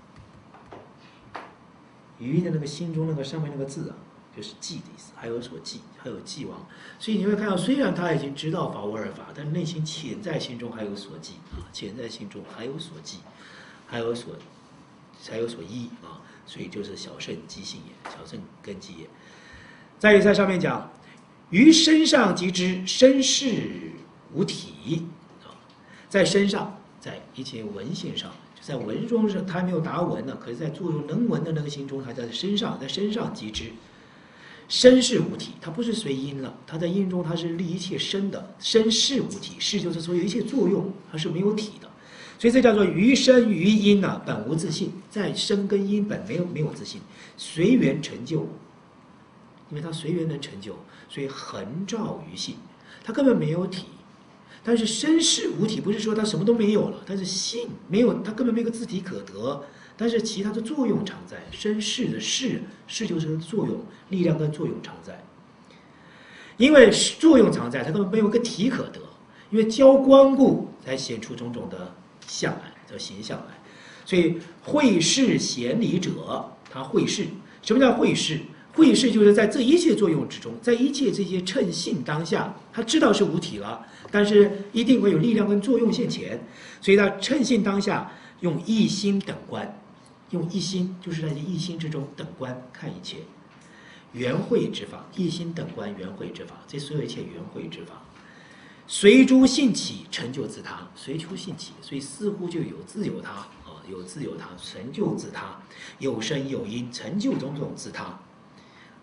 语的那个心中那个上面那个字啊，就是记的意思，还有所记，还有寄望，所以你会看到，虽然他已经知道法无二法，但内心潜在心中还有所记啊，潜在心中还有所记，还有所还有所依啊。所以就是小圣即性也，小圣根基也。再于在上面讲，于身上即知身是无体啊，在身上，在一切文性上，就在文中是他还没有达文呢，可是在作用能文的那个心中，还在身上，在身上即知身是无体，它不是随因了，它在因中它是立一切身的，身是无体，是就是所有一切作用，它是没有体的。所以这叫做于身于因呢，本无自性，在身跟因本没有没有自性，随缘成就，因为它随缘能成就，所以恒照于性，它根本没有体。但是身是无体，不是说它什么都没有了，但是性没有，它根本没有个自体可得。但是其他的作用常在，身是的是是就是作用，力量跟作用常在。因为作用常在，它根本没有个体可得，因为交光故才显出种种的相来，叫形象来。所以会事显理者，他会事。什么叫会事？会事就是在这一切作用之中，在一切这些称性当下，他知道是无体了，但是一定会有力量跟作用现前，所以他称性当下用一心等观，用一心就是在这一心之中等观看一切圆会之法，一心等观圆会之法，这所有一切圆会之法。随诸性起，成就自他，随诸性起，所以似乎就有自有他啊，有自有他，成就自他，有生有因，成就种种自他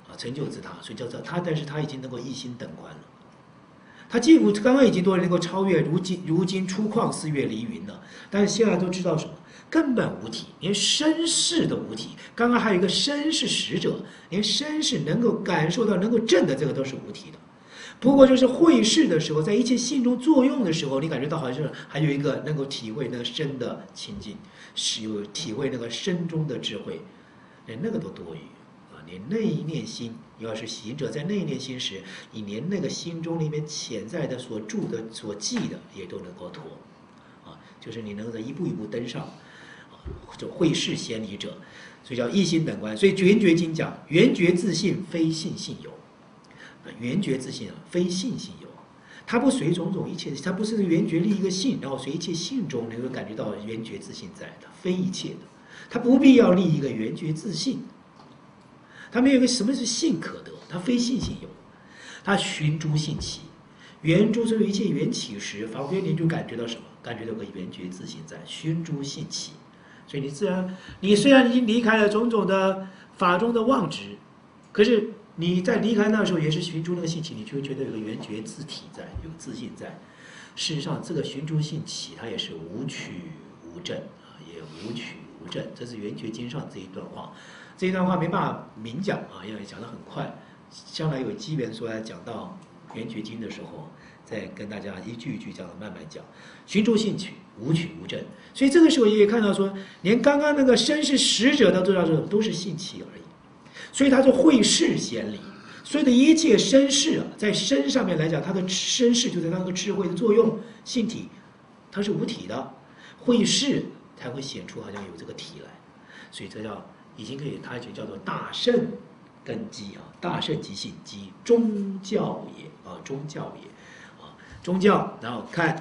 啊，成就自他，所以叫做他，但是他已经能够一心等观了。他既不刚刚已经都能够超越如今如今出旷四月离云了，但是现在都知道什么？根本无体，连身世都无体。刚刚还有一个身是使者，连身是能够感受到、能够证的，这个都是无体的。不过就是会事的时候，在一切性中作用的时候，你感觉到好像还有一个能够体会那个身的清净，是有体会那个身中的智慧，连那个都多余啊！连那一念心，要是行者在那一念心时，你连那个心中里面潜在的所住的、所记的，也都能够脱啊！就是你能够一步一步登上。就会事先离者，所以叫一心等观。所以圆觉经讲，圆觉自性非信性有。圆觉自性啊，非信性有。它不随种种一切，它不是圆觉立一个性，然后随一切性中能够感觉到圆觉自性在，它非一切的，它不必要立一个圆觉自性。它没有一个什么是性可得，它非信性有。它寻诸性起，圆诸所有一切缘起时，仿佛你就感觉到什么？感觉到个圆觉自性在，寻诸性起。所以你自然，你虽然已经离开了种种的法中的妄执，可是你在离开那时候也是寻诸那个性起，你就会觉得有个圆觉自体在，有个自性在。事实上，这个寻诸性起，它也是无取无证啊，也无取无证。这是圆觉经上这一段话，这一段话没办法明讲啊，因为讲得很快。将来有机缘说来讲到圆觉经的时候，再跟大家一句一句这样慢慢讲。寻诸性起，无取无证。所以这个时候也可以看到说，连刚刚那个身是使者的都知道，这都是性起而已。所以他是会事先离，所有的一切身事啊，在身上面来讲，它的身事就在它那个智慧的作用，性体它是无体的，会事才会显出好像有这个体来。所以这叫已经可以，它就叫做大圣根基啊，大圣即性即宗教也啊，宗教也啊，宗教。然后看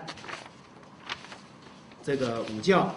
这个五教。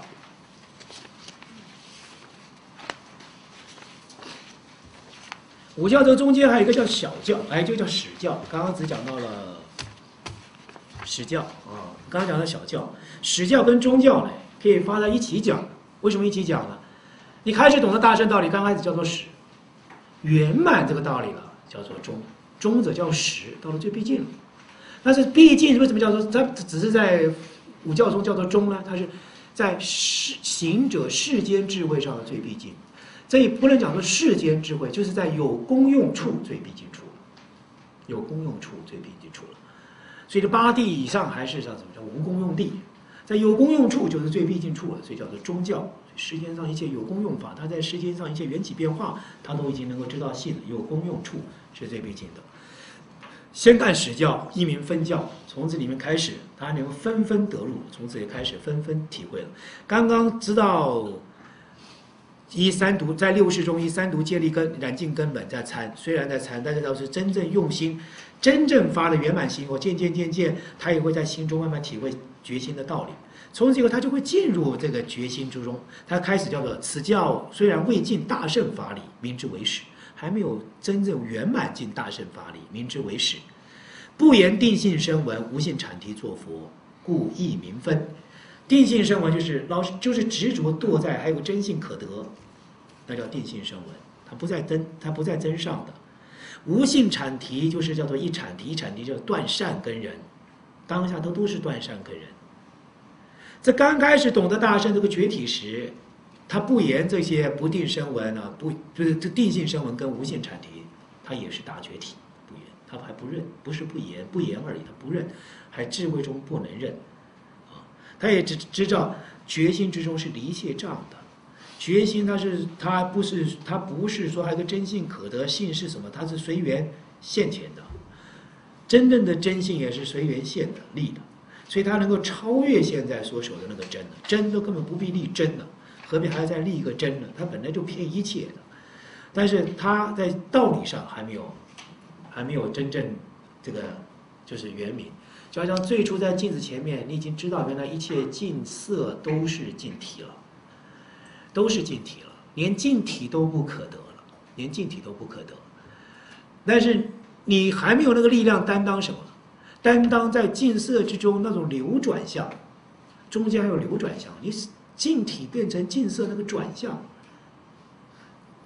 五教这中间还有一个叫小教，哎，就叫始教。刚刚只讲到了始教啊，刚刚讲到小教，始教跟中教呢可以放在一起讲。为什么一起讲呢？你开始懂得大圣道理，刚开始叫做始，圆满这个道理了叫做中，中者叫始，到了最毕竟了。但是毕竟为什么叫做它只是在五教中叫做中呢？它是在世行者世间智慧上的最毕竟。这也不能讲说世间智慧，就是在有功用处最毕竟处了，有功用处最毕竟处了。所以这八地以上还是叫什么叫无功用地，在有功用处就是最毕竟处了，所以叫做宗教。世间上一切有功用法，它在世间上一切缘起变化，它都已经能够知道性，有功用处是最毕竟的。先干始教，一名分教，从此里面开始，他能纷纷得入，从此也开始纷纷体会了。刚刚知道。依三毒在六世中，依三毒戒力根染净根本在参，虽然在参，但是倒是真正用心，真正发了圆满心，我渐渐渐渐，他也会在心中慢慢体会决心的道理。从此以后，他就会进入这个决心之中。他开始叫做此教虽然未尽大圣法理，名之为始，还没有真正圆满尽大圣法理，名之为始。不言定性声闻，无性阐提作佛，故亦名分。定性声闻就是老就是执着堕在还有个真性可得，那叫定性声闻，它不在真它不在真上的。无性阐提就是叫做一阐提，一阐提叫断善根人，当下都都是断善根人。这刚开始懂得大圣这个觉体时，他不言这些不定声闻啊，不就是这定性声闻跟无性阐提，他也是大觉体，不言，他还不认，不是不言，不言而已，他不认，还智慧中不能认。他也只知道决心之中是离谢障的，决心它是它不是它不是说还有个真性可得，性是什么？它是随缘现前的，真正的真性也是随缘现的立的，所以它能够超越现在所守的那个真的，真都根本不必立真的，何必还要再立一个真呢？它本来就骗一切的，但是它在道理上还没有还没有真正这个就是圆明。就好像最初在镜子前面，你已经知道原来一切镜色都是镜体了，都是镜体了，连镜体都不可得了，连镜体都不可得。但是你还没有那个力量担当什么？担当在镜色之中那种流转相，中间还有流转相，你镜体变成镜色那个转向，你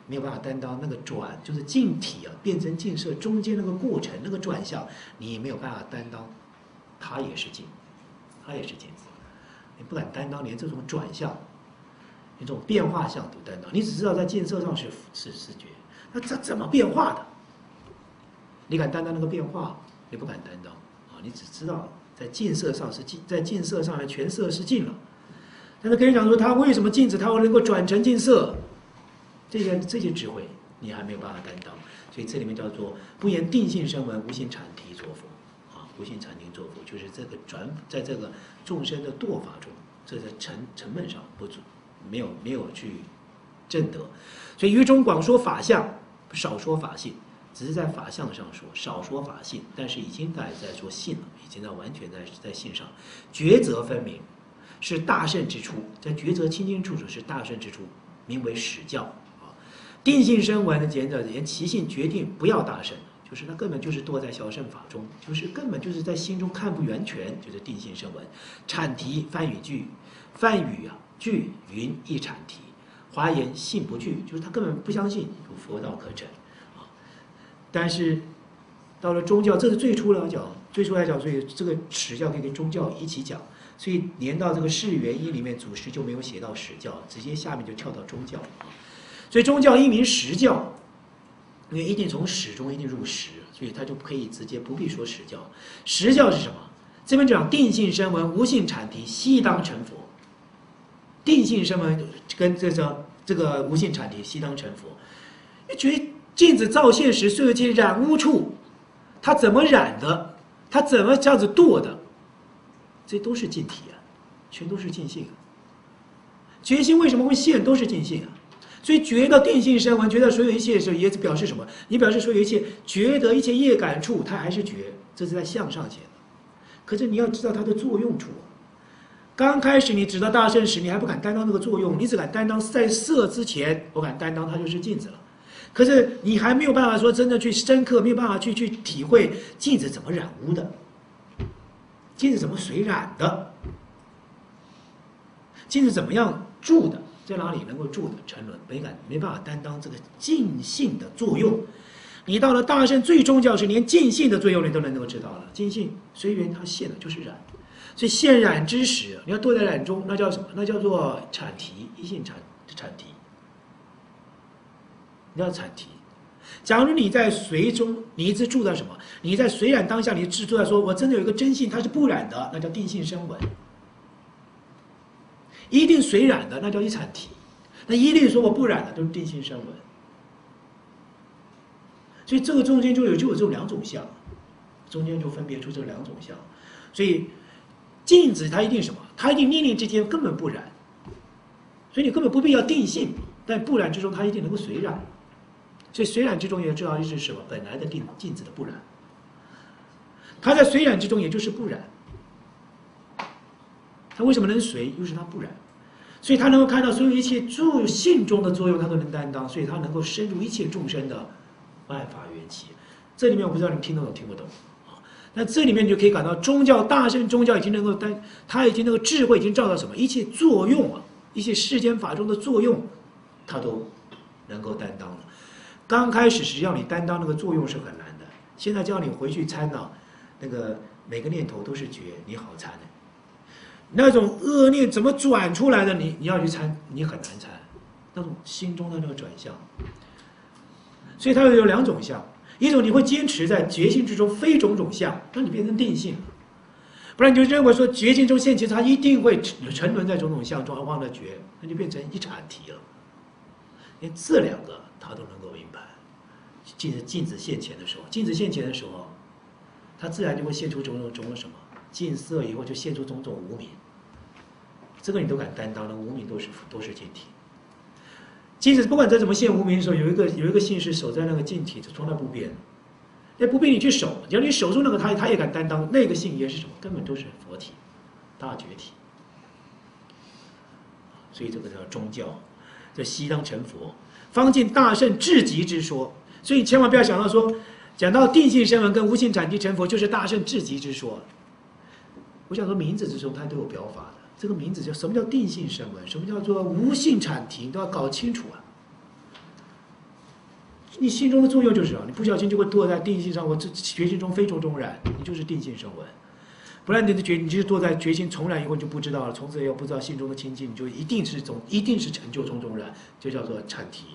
没有办法担当那个转，就是镜体啊变成镜色中间那个过程，那个转向，你也没有办法担当，它也是镜，它也是镜子，你不敢担当连这种转向、这种变化相都担当，你只知道在镜色上是是视觉，那这怎么变化的？你敢担当那个变化？你不敢担当啊！你只知道在镜色上是镜，在镜色上的全色是镜了。但是跟你讲说，它为什么镜子它会能够转成镜色？这些这些智慧你还没有办法担当，所以这里面叫做不言定性声闻，无性阐提作佛啊，无性阐提作佛就是这个转在这个众生的堕法中，这在成成本上不足，没有没有去证得，所以于中广说法相，少说法性。只是在法相上说，少说法性，但是已经在在说性了，已经在完全在在性上，抉择分明，是大圣之处，在抉择清清楚楚是大圣之处，名为实教啊。定性声闻的简者连其性决定不要大圣，就是他根本就是堕在小圣法中，就是根本就是在心中看不圆全，就是定性声闻。阐提梵语句，梵语啊句云亦阐提，华言信不具，就是他根本不相信有佛道可成。但是到了宗教，这是最初来讲，最初来讲，所以这个实教可以跟宗教一起讲，所以连到这个释原因里面，祖师就没有写到实教，直接下面就跳到宗教啊。所以宗教一名实教，因为一定从始中一定入实，所以他就可以直接不必说实教。实教是什么？这边讲定性声闻，无性阐提，悉当成佛。定性声闻跟这个这个无性阐提，悉当成佛，觉得。镜子照现时，虽有其染污处，它怎么染的？它怎么这样子堕的？这都是镜体啊，全都是镜性啊。觉性为什么会现？都是镜性啊。所以觉到定性声闻，觉得所有一切的时候，也表示什么？你表示所有一切觉得一切业感处，它还是觉，这是在相上写的。可是你要知道它的作用处。刚开始你知道大圣时，你还不敢担当那个作用，你只敢担当在色之前，我敢担当它就是镜子了。可是你还没有办法说真的去深刻，没有办法去去体会镜子怎么染污的，镜子怎么水染的，镜子怎么样住的，在哪里能够住的沉沦，没敢没办法担当这个净性的作用。你到了大圣最终教时，连净性的作用你都能够知道了。净性随缘它现的就是染，所以现染之时，你要堕在染中，那叫什么？那叫做阐提，一性阐阐提。你要阐提。假如你在随中，你一直住在什么？你在随染当下，你只住在说，我真的有一个真性，它是不染的，那叫定性声闻；一定随染的，那叫一阐提；那一定说我不染的，都是定性声闻。所以这个中间就有就有这种两种相，中间就分别出这两种相。所以镜子它一定什么？它一定念念之间根本不染，所以你根本不必要定性，但不染之中它一定能够随染。所以随染之中也知道是什么？本来的定镜子的不染，它在随染之中也就是不染。它为什么能随？又是它不染，所以它能够看到所有一切助性中的作用，它都能担当，所以它能够深入一切众生的万法缘起。这里面我不知道你们听得懂听不懂啊？那这里面就可以感到宗教大圣宗教已经能够担，它已经那个智慧已经照到什么？一切作用啊，一切世间法中的作用，它都能够担当了。刚开始是要你担当那个作用是很难的，现在叫你回去参呢，那个每个念头都是觉，你好参的。那种恶念怎么转出来的？你你要去参，你很难参。那种心中的那个转向，所以它有两种相，一种你会坚持在觉性之中非种种相，让你变成定性，不然你就认为说觉性中现前，它一定会沉沦在种种相中而忘了觉，那就变成一阐提了。连这两个他都能够明白。镜子镜子现前的时候，镜子现前的时候，它自然就会现出种种种种什么镜色，以后就现出种种无明。这个你都敢担当的，无明都是都是镜体。镜子不管再怎么现无明的时候，有一个有一个性是守在那个镜体，从来不变。那不变你去守，只要你守住那个他，他也敢担当。那个性也是什么？根本都是佛体，大觉体。所以这个叫宗教，这悉当成佛，方尽大圣至极之说。所以千万不要想到说，讲到定性声闻跟无性阐提成佛，就是大圣至极之说。我想说名字之中它都有表法的。这个名字叫什么叫定性声闻，什么叫做无性阐提，你都要搞清楚啊。 你心中的作用就是啊，你不小心就会堕在定性上，我这决心中非中中然，你就是定性声闻。不然你的决，你就是堕在决心重然以后，你就不知道了。从此以后不知道心中的清净，你就一定是总，一定是成就中中然，就叫做阐提。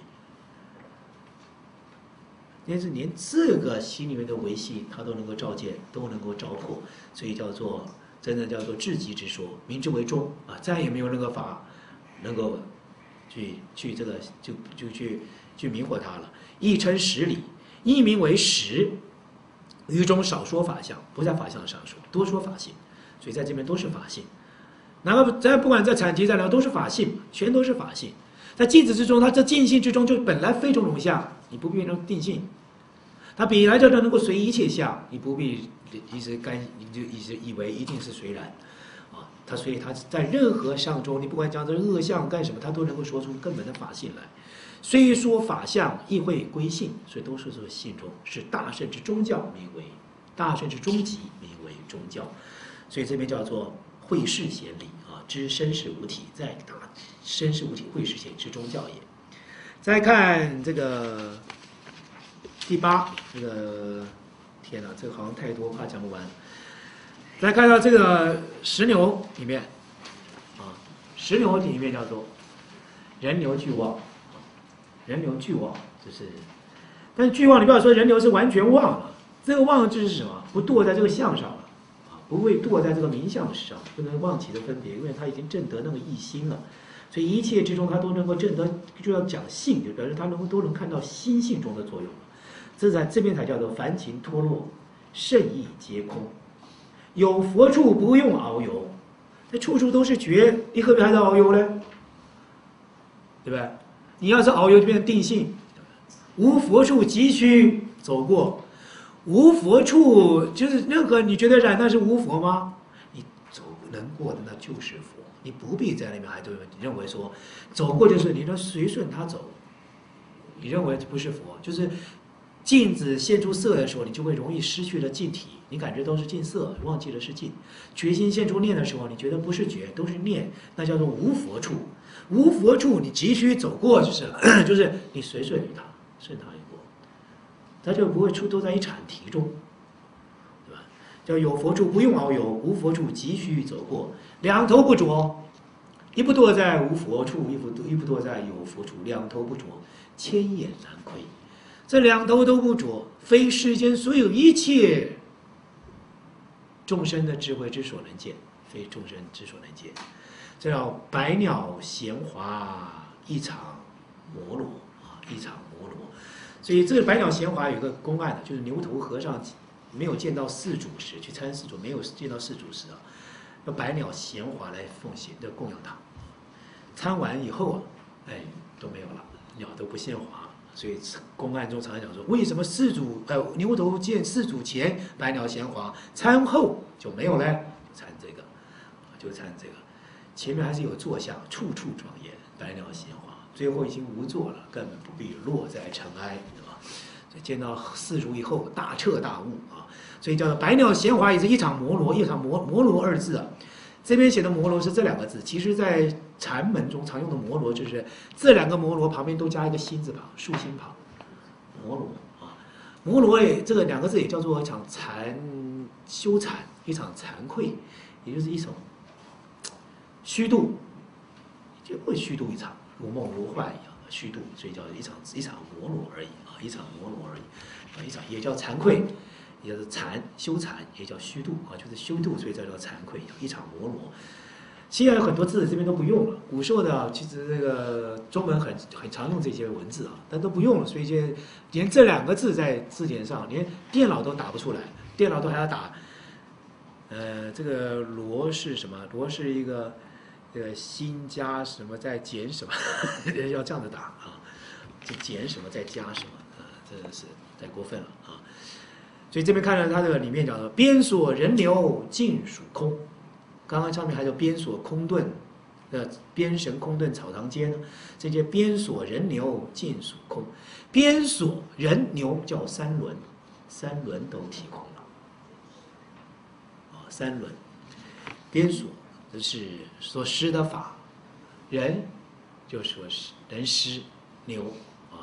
但是连这个心里面的维系，它都能够照见，都能够照破，所以叫做真的叫做至极之说，名之为中啊，再也没有任何法能够去去这个就就去去明惑它了。亦称实理，亦名为实。于中少说法相，不在法相上说，多说法性，所以在这边都是法性。哪个咱不管在阐提在哪都是法性，全都是法性。在镜子之中，它这净性之中就本来非种种相，你不必变成定性。它本来就能够随一切相，你不必一直干，你就一直以为一定是随然，啊，它所以它在任何相中，你不管讲这恶相干什么，它都能够说出根本的法性来。虽说法相亦会归性，所以都是说性中是大圣之宗教，名为大圣之终极，名为宗教。所以这边叫做会世显理啊，知身是无体，在大身是无体，会世显之宗教也。再看这个第八，这个天哪，这个好像太多，怕讲不完。再看到这个十牛里面啊，十牛里面叫做人牛俱忘。人流俱忘，就是，但是俱忘，你不要说人流是完全忘了，这个忘就是什么？不堕在这个相上了，啊，不会堕在这个名相上，不能忘其的分别，因为他已经证得那个一心了，所以一切之中他都能够证得，就要讲性，就表示他能够都能看到心性中的作用了。这在这边才叫做凡情脱落，圣意皆空，有佛处不用遨游，那处处都是觉，你何必还在遨游呢？对吧？你要是遨游就变成定性，无佛处急须走过，无佛处就是任何你觉得染那是无佛吗？你走能过的那就是佛，你不必在那边还都认为说走过就是你能随顺他走，你认为不是佛，就是镜子现出色的时候，你就会容易失去了镜体，你感觉都是镜色，忘记了是镜。觉心现出念的时候，你觉得不是觉，都是念，那叫做无佛处。无佛处，你急需走过就是了，就是你随顺于他，顺他一过，他就不会出都在一阐提中，对吧？叫有佛处不用遨游，无佛处急需走过，两头不着，一不堕在无佛处，一不一不堕在有佛处，两头不着，千眼难窥。这两头都不着，非世间所有一切众生的智慧之所能见，非众生之所能见。这叫百鸟闲华一场摩罗啊，一场摩罗。所以这个百鸟闲华有一个公案的，就是牛头和尚没有见到四主时，去参四主没有见到四主时啊，要百鸟闲华来奉献的供养他。参完以后啊，哎都没有了，鸟都不献华。所以公案中常常讲说，为什么四主呃牛头见四主前百鸟闲华，参后就没有呢？就参这个，就参这个。前面还是有坐像，处处庄严，百鸟闲华。最后已经无坐了，根本不必落在尘埃，对吧？所以见到四主以后，大彻大悟啊！所以叫做百鸟闲华，也是一场摩罗，一场摩摩罗二字啊。这边写的摩罗是这两个字，其实在禅门中常用的摩罗就是这两个摩罗旁边都加一个心字旁，竖心旁，摩罗啊。摩罗诶，这个两个字也叫做一场禅修禅，一场惭愧，也就是一种虚度，就会虚度一场，如梦如幻一样的虚度，所以叫一场一场摩罗而已啊，一场摩罗而已，啊，一场也叫惭愧，也就是禅修禅，也叫虚度啊，就是修度，所以叫做惭愧，一场摩罗。现在有很多字这边都不用了，古时候的其实这个中文很很常用这些文字啊，但都不用了，所以就连这两个字在字典上，连电脑都打不出来，电脑都还要打，呃，这个罗是什么？罗是一个。这个新加什么再减什么，要这样子打啊，就减什么再加什么啊，真的是太过分了啊！所以这边看到它这个里面讲的边所人流尽属空，刚刚上面还有边所空遁，呃，边神空遁草堂间，这些边所人流尽属空，边所人牛叫三轮，三轮都体空了啊，三轮边所。这是所施的法，人就说是人施牛啊，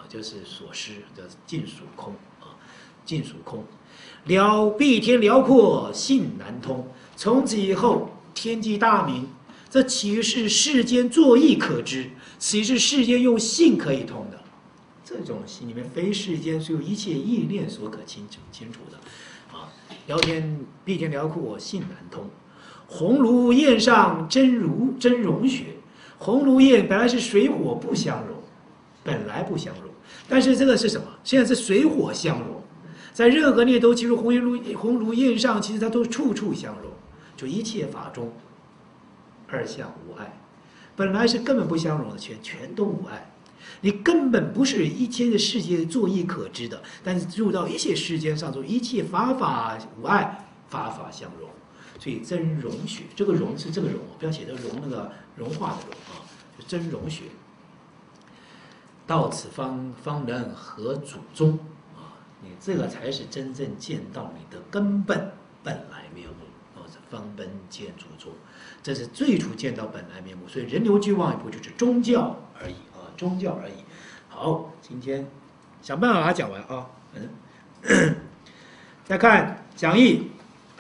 就是所失，叫尽属空啊，尽属空。了碧天辽阔，信难通。从此以后，天机大明，这岂是世间作意可知？岂是世间用信可以通的？这种心里面非世间所有一切意念所可清楚清楚的啊！辽天碧天辽阔，信难通。红炉焰上真如真融雪，红炉焰本来是水火不相容，本来不相容，但是这个是什么？现在是水火相融，在任何念头，其实红炉红炉焰上，其实它都处处相融，就一切法中，二相无碍，本来是根本不相容的，全全都无碍。你根本不是一切的世界作意可知的，但是入到一切世间上，就一切法法无碍，法法相融。所以真融雪，这个融是这个融，不要写的融那个融化的融啊，就真融雪。到此方方能合祖宗啊，你这个才是真正见到你的根本本来面目啊，方本见祖宗，这是最初见到本来面目。所以人流俱忘一步，就是宗教而已啊，宗教而已。好，今天想办法把它讲完啊。嗯，再看讲义。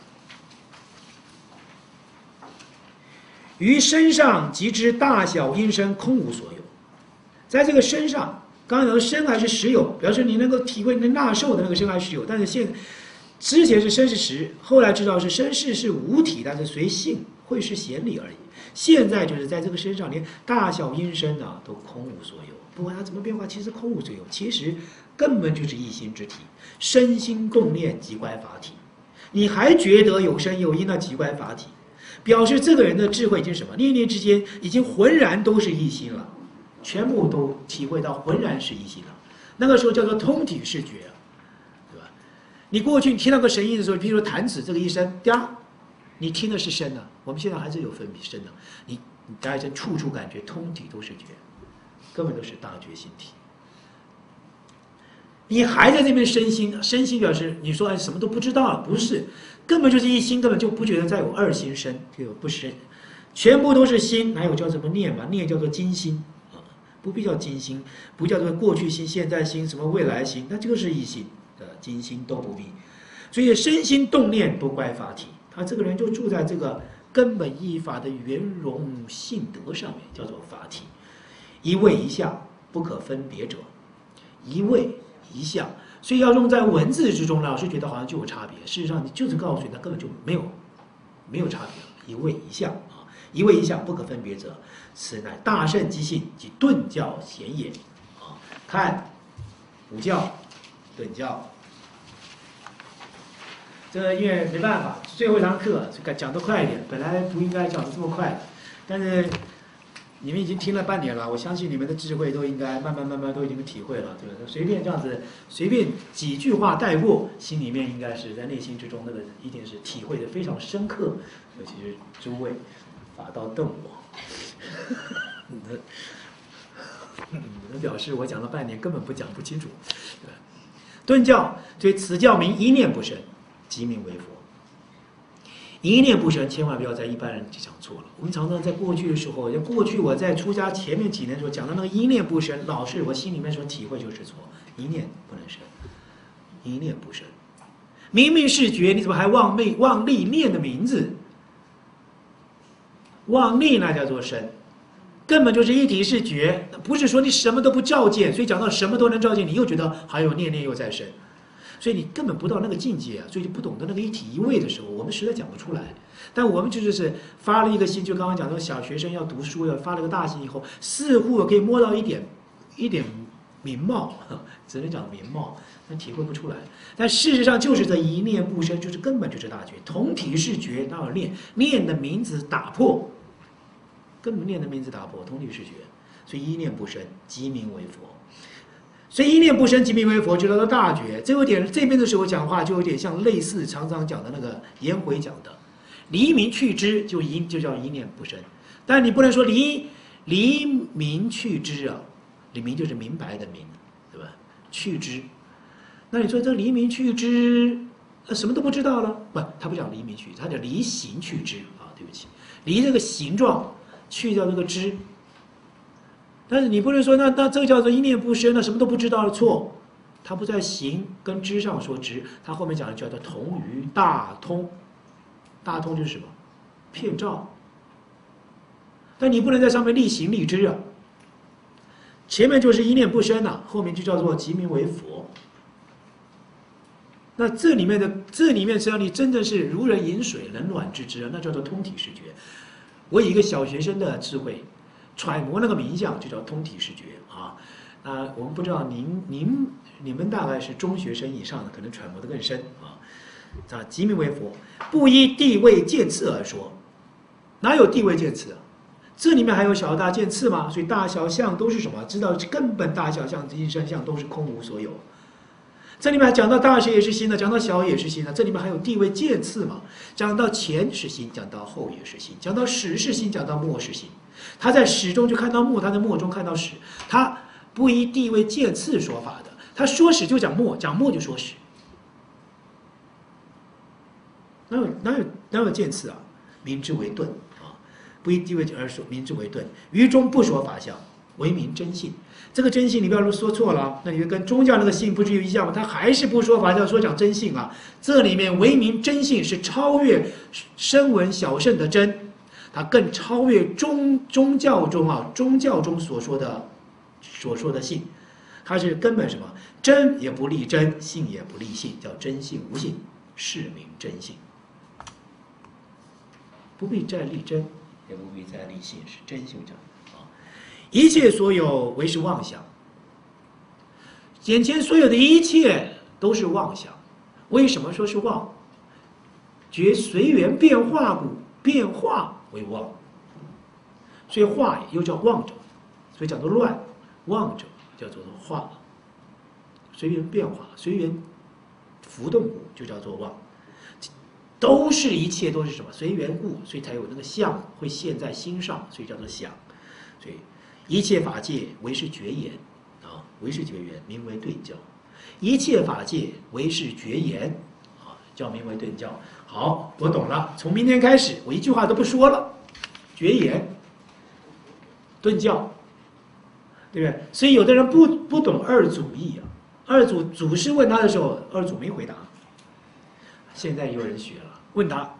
于身上即知大小音声空无所有，在这个身上，刚才讲身还是实有，表示你能够体会能纳受的那个身还是实有，但是现之前是身是实，后来知道是身是是无体，但是随性会是显理而已。现在就是在这个身上，连大小音声啊都空无所有。不管它怎么变化，其实空无所有，其实根本就是一心之体，身心共念即观法体。你还觉得有身有音那即观法体？表示这个人的智慧已经什么？念念之间已经浑然都是一心了，全部都体会到浑然是一心了。那个时候叫做通体视觉，对吧？你过去你听到个声音的时候，譬如弹指这个一声，嗲，你听的是声的。我们现在还是有分别声的，你你大家处处感觉通体都是觉，根本都是大觉心体。你还在这边身心，身心表示你说哎什么都不知道了，不是，根本就是一心，根本就不觉得再有二心身，就有不生，全部都是心，哪有叫什么念嘛？念叫做今心啊，不必叫今心，不叫做过去心、现在心、什么未来心，那就是一心的今心都不必。所以身心动念都乖法体，他这个人就住在这个根本一法的圆融性德上面，叫做法体。一位一相，不可分别者，一位。一相，所以要用在文字之中，老师觉得好像就有差别。事实上，你就是告诉你，它根本就没有，没有差别。一位一相啊，一位一相不可分别者，此乃大圣即性即顿教显也啊。看五教、顿教，这因为没办法，最后一堂课讲得快一点，本来不应该讲得这么快，但是。你们已经听了半年了，我相信你们的智慧都应该慢慢慢慢都已经体会了，对吧？随便这样子，随便几句话带过，心里面应该是在内心之中那个一定是体会的非常深刻。尤其是诸位，法道瞪我，你的，你的表示我讲了半年根本不讲不清楚，对吧？顿教，所以此教名一念不生，即名为佛。一念不生，千万不要在一般人就讲错了。我们常常在过去的时候，过去我在出家前面几年的时候讲到那个一念不生，老是我心里面所体会就是错，一念不能生，一念不生，明明是觉，你怎么还妄昧妄力念的名字？妄力那叫做生，根本就是一体是觉，不是说你什么都不照见，所以讲到什么都能照见，你又觉得还有念念又在生。所以你根本不到那个境界啊，所以就不懂得那个一体一味的时候，我们实在讲不出来。但我们就是发了一个心，就刚刚讲说小学生要读书，要发了个大心以后，似乎可以摸到一点一点明貌，只能讲明貌，但体会不出来。但事实上就是这一念不生，就是根本就是大觉，同体是觉，那要念念的名字打破，根本念的名字打破，同体是觉，所以一念不生，即名为佛。所以一念不生即名为佛，就叫做大觉。这有点这边的时候讲话就有点像类似常常讲的那个颜回讲的，离明去知就一就叫一念不生。但你不能说离离明去知啊，离明就是明白的明，对吧？去知，那你说这离明去知，呃，什么都不知道了？不，他不讲离明去，他叫离形去知啊。对不起，离这个形状，去掉这个知。 但是你不能说那那这个叫做一念不生，那什么都不知道的错。他不在行跟知上说知，他后面讲的叫做同于大通。大通就是什么？遍照。但你不能在上面立行立知啊。前面就是一念不生啊，后面就叫做即名为佛。那这里面的这里面，只要你真正是如人饮水，冷暖自知啊，那叫做通体视觉。我以一个小学生的智慧揣摩那个名相，就叫通体视觉啊。啊，我们不知道您您你们大概是中学生以上的，可能揣摩得更深啊。啊，即名为佛，不依地位渐次而说，哪有地位渐次啊？这里面还有小大渐次吗？所以大小相都是什么？知道根本大小相、一生相都是空无所有。这里面讲到大学也是心的，讲到小也是心的，这里面还有地位渐次嘛？讲到前是心，讲到后也是心，讲到始是心，讲到末是心。他在始中就看到末，他在末中看到始，他不依地位渐次说法的，他说始就讲末，讲末就说始。哪有哪有哪有渐次啊？名之为顿啊，不依地位而说，名之为顿。于中不说法相，为名真性。这个真性你不要说错了，那你跟宗教那个性不是有一样吗？他还是不说法相，说讲真性啊。这里面为名真性是超越声闻小圣的真，它更超越宗宗教中啊宗教中所说的所说的性，它是根本什么真也不立真，性也不立性，叫真性无性，是名真性。不必再立真，也不必再立性，是真性讲啊。一切所有为是妄想，眼前所有的一切都是妄想。为什么说是妄？觉随缘变化故，变化为妄。所以化又叫妄者，所以讲作乱，妄者叫做化。随缘变化，随缘浮动故，就叫做妄。都是一切都是什么？随缘故，所以才有那个相会现在心上，所以叫做想。所以一切法界为是觉言啊，为是觉言，名为顿教。一切法界为是觉言啊，叫名为顿教。好，我懂了。从明天开始，我一句话都不说了，觉言、顿教，对不对？所以有的人不不懂二祖义啊。二祖祖师问他的时候，二祖没回答。现在有人学了，问他，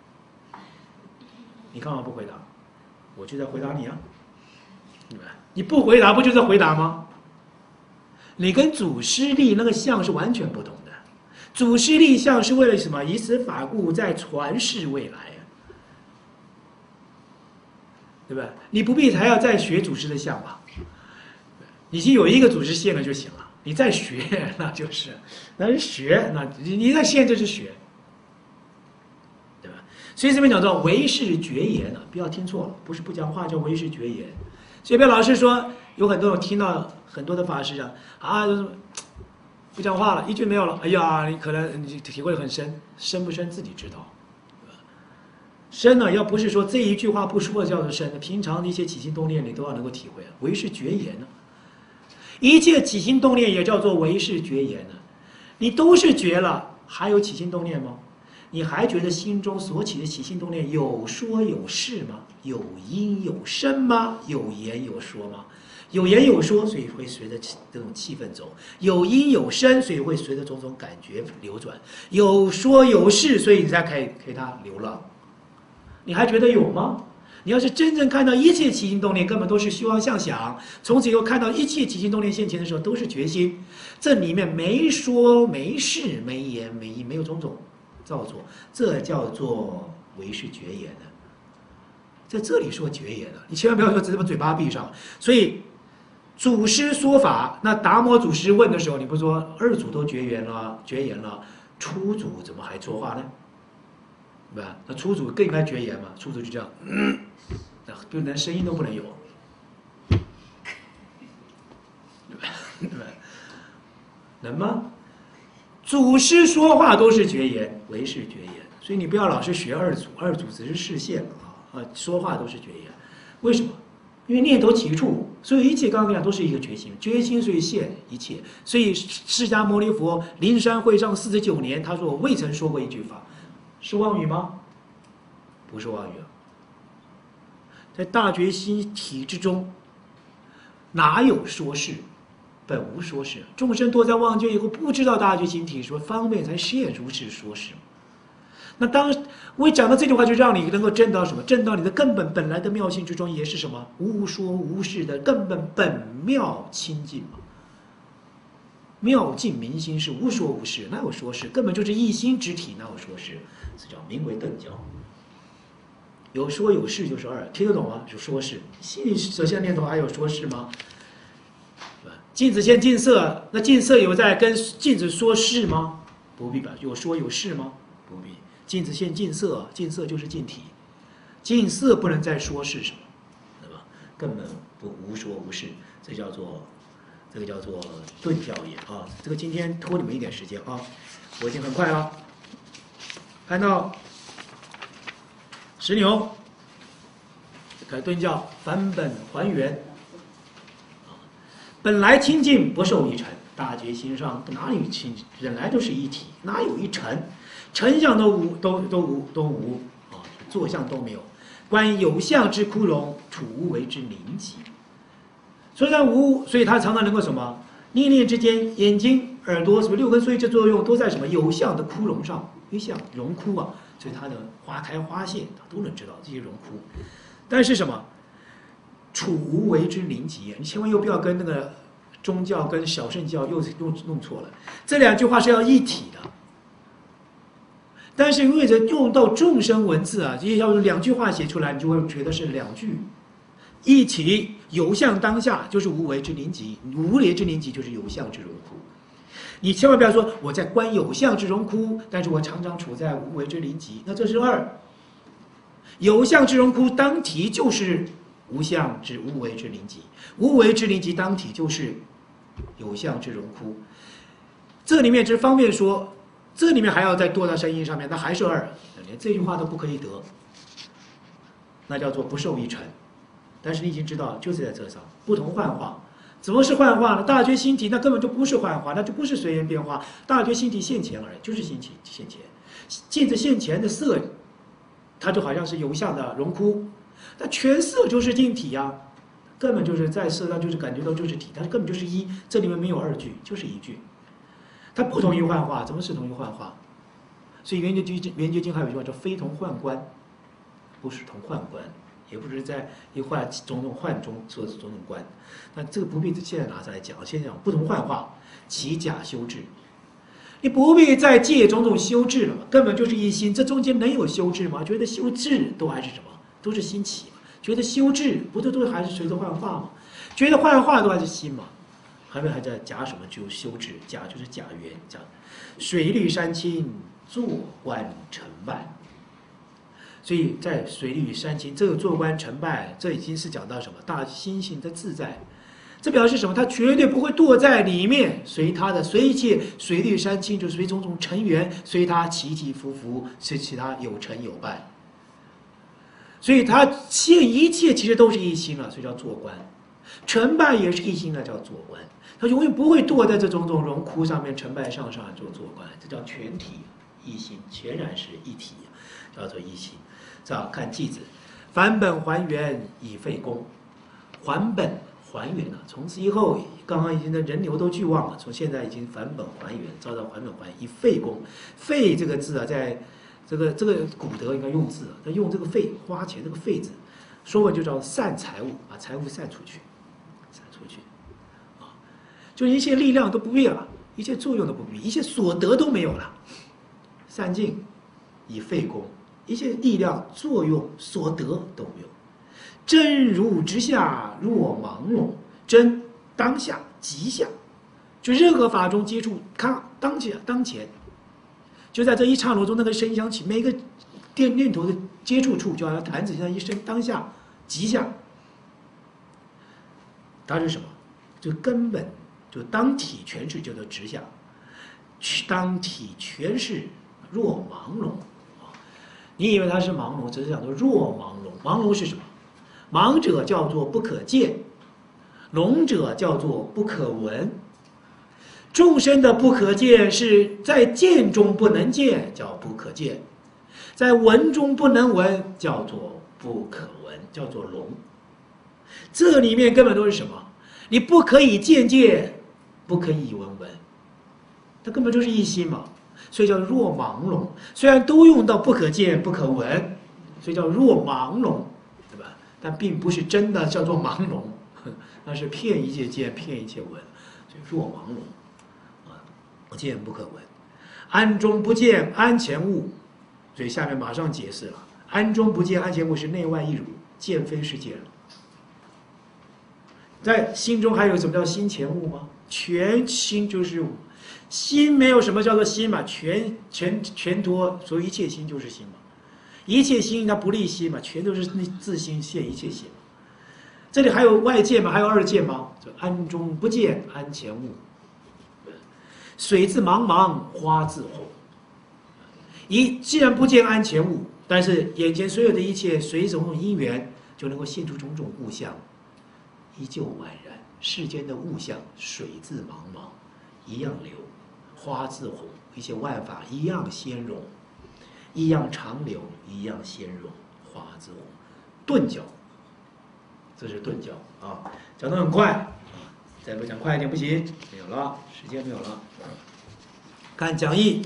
你干嘛不回答？我就在回答你啊，对吧？你不回答不就在回答吗？你跟祖师立那个相是完全不同的。祖师立相是为了什么？以此法故，在传世未来，对吧？你不必还要再学祖师的相吧？已经有一个祖师现了就行了。你再学，那就是，那是学，那你再现就是学。所以这边讲到唯是觉言啊，不要听错了，不是不讲话，叫唯是觉言。所以别老是说，有很多人听到很多的法师讲啊，就是不讲话了，一句没有了。哎呀，你可能你体会很深，深不深自己知道。深呢，要不是说这一句话不说叫做深，平常的一些起心动念你都要能够体会。唯是觉言呢，一切起心动念也叫做唯是觉言呢。你都是觉了，还有起心动念吗？你还觉得心中所起的起心动念有说有事吗？有因有声吗？有言有说吗？有言有说，所以会随着这种气氛走；有因有声，所以会随着种种感觉流转；有说有事，所以你才可以给它流浪。你还觉得有吗？你要是真正看到一切起心动念根本都是虚妄相想，从此以后看到一切起心动念现前的时候都是决心，这里面没说没事没言没因，没有种种造作，这叫做唯是觉言的。在这里说觉言的，你千万不要说只把嘴巴闭上。所以祖师说法，那达摩祖师问的时候，你不说二祖都绝言了绝言了，初祖怎么还说话呢？对吧？那初祖更应该绝言嘛，初祖就这样，嗯，就连声音都不能有，对吧？对吧？能吗？祖师说话都是绝言，唯是绝言。所以你不要老是学二祖，二祖只是示现啊，啊，说话都是绝言。为什么？因为念头起处，所以一切刚刚讲都是一个决心，决心所以现一切。所以释迦牟尼佛灵山会上四十九年，他说我未曾说过一句法，是妄语吗？不是妄语啊。在大决心体之中， 哪有说是？本无说是。众生多在妄觉以后，不知道大觉心体说方便才现如是说是。那当我一讲到这句话，就让你能够证到什么？证到你的根本本来的妙性之中，也是什么？无说无事的根本本妙清净嘛。妙净明心是无说无事，哪有说是？根本就是一心之体，哪有说是？这叫名为顿教。有说有事就是二，听得懂吗？就说是。心里首先念头还有说是吗？镜子现镜色，那镜色有在跟镜子说事吗？不必吧。有说有事吗？不必。镜子现镜色，镜色就是镜体，镜色不能再说是什么，对吧？根本不无说无事，这叫做这个叫做顿教也啊。这个今天拖你们一点时间啊，我已经很快了。看到十牛，开始顿教，返本还原。本来清净不受一尘，大觉心上哪里清净？本来就是一体，哪有一尘？尘相都无，都都无，都无啊，坐相都没有。观有相之枯荣，处无为之凝集。虽然无，所以它常常能够什么？念念之间，眼睛、耳朵什么六根所以这作用都在什么有相的枯荣上，有相荣枯啊，所以它的花开花谢都能知道这些荣枯。但是什么？处无为之凝集，你千万又不要跟那个宗教跟小圣教又弄弄错了。这两句话是要一体的。但是为着用到众生文字啊，这要两句话写出来，你就会觉得是两句一起。有相当下就是无为之凝集，无为之凝集就是有相之荣枯。你千万不要说我在观有相之荣枯，但是我常常处在无为之凝集，那这是二。有相之荣枯当体就是无相之无为之凝集，无为之凝集当体就是有相之荣枯。这里面只方便说。这里面还要再多到声音上面，那还是二，连这句话都不可以得，那叫做不受一尘。但是你已经知道，就是在这上不同幻化，怎么是幻化呢？大觉心体那根本就不是幻化，那就不是随缘变化。大觉心体现前而已，就是心体现前。镜子现前的色，它就好像是有相的荣枯，那全色就是镜体呀、啊，根本就是在色上就是感觉到就是体，它根本就是一，这里面没有二句，就是一句。它不同于幻化，怎么是同于幻化？所以圆觉经圆觉经还有一句话叫非同幻观，不是同幻观，也不是在一幻种种幻中说种种观。那这个不必现在拿出来讲，先讲不同幻化，其假修治。你不必再借种种修治了嘛，根本就是一心。这中间能有修治吗？觉得修治都还是什么？都是心起嘛。觉得修治不都都还是随着幻化嘛？觉得幻化都还是心嘛？还没还在假什么？就修治，假就是假缘，假水绿山青，坐观成败。所以在水绿山青这个坐观成败，这已经是讲到什么？大心性的自在。这表示什么？他绝对不会堕在里面，随他的随一切水绿山青，就随种种尘缘，随他起起伏伏，随其他有成有败。所以他现一切其实都是一心了，所以叫坐观。成败也是一心的，叫坐观。他永远不会堕在这种种荣枯上面，成败上上做坐观，这叫全体一心，全然是一体，叫做一心。这样看偈子，返本还原以废功，还本还原了。从此以后，刚刚已经的人流都俱忘了，从现在已经返本还原，照到还本还原以废功。废这个字啊，在这个这个古德应该用字，他用这个废花钱这个废字，说文就叫散财物，把财物散出去。出去，啊，就一切力量都不必了，一切作用都不必，一切所得都没有了，散尽以废功，一切力量、作用、所得都没有。真如之下，若盲聋，真当下即下，就任何法中接触，看当下当前，就在这一刹那中，那个声响起，每个电念头的接触处，就好像弹指像一声当下即下。它是什么？就根本就当体全是叫做直下，当体全是若盲聋啊！你以为它是盲聋，只是讲做若盲聋。盲聋是什么？盲者叫做不可见，聋者叫做不可闻。众生的不可见是在见中不能见，叫不可见；在闻中不能闻，叫做不可闻，叫做聋。这里面根本都是什么？ 你不可以见见，不可以闻闻，它根本就是一心嘛，所以叫若盲聋。虽然都用到不可见不可闻，所以叫若盲聋，对吧？但并不是真的叫做盲聋，那是骗一切见，骗一切闻，所以若盲聋啊，不见不可闻。安中不见，安前物，所以下面马上解释了。安中不见，安前物是内外一如，见非是见了。在心中还有什么叫心前物吗？全心就是物，心没有什么叫做心嘛，全全全托，所以一切心就是心嘛，一切心它不立心嘛，全都是自心现一切心嘛。这里还有外见吗？还有二见吗？就安中不见，安前物。水自茫茫，花自红。一既然不见安前物，但是眼前所有的一切随种种因缘就能够现出种种物象，依旧宛然。世间的物象，水自茫茫，一样流；花自红，一切万法一样鲜荣，一样长流，一样鲜荣。花自红，顿教，这是顿教啊，讲得很快。再不讲快一点不行，没有了，时间没有了。看讲义，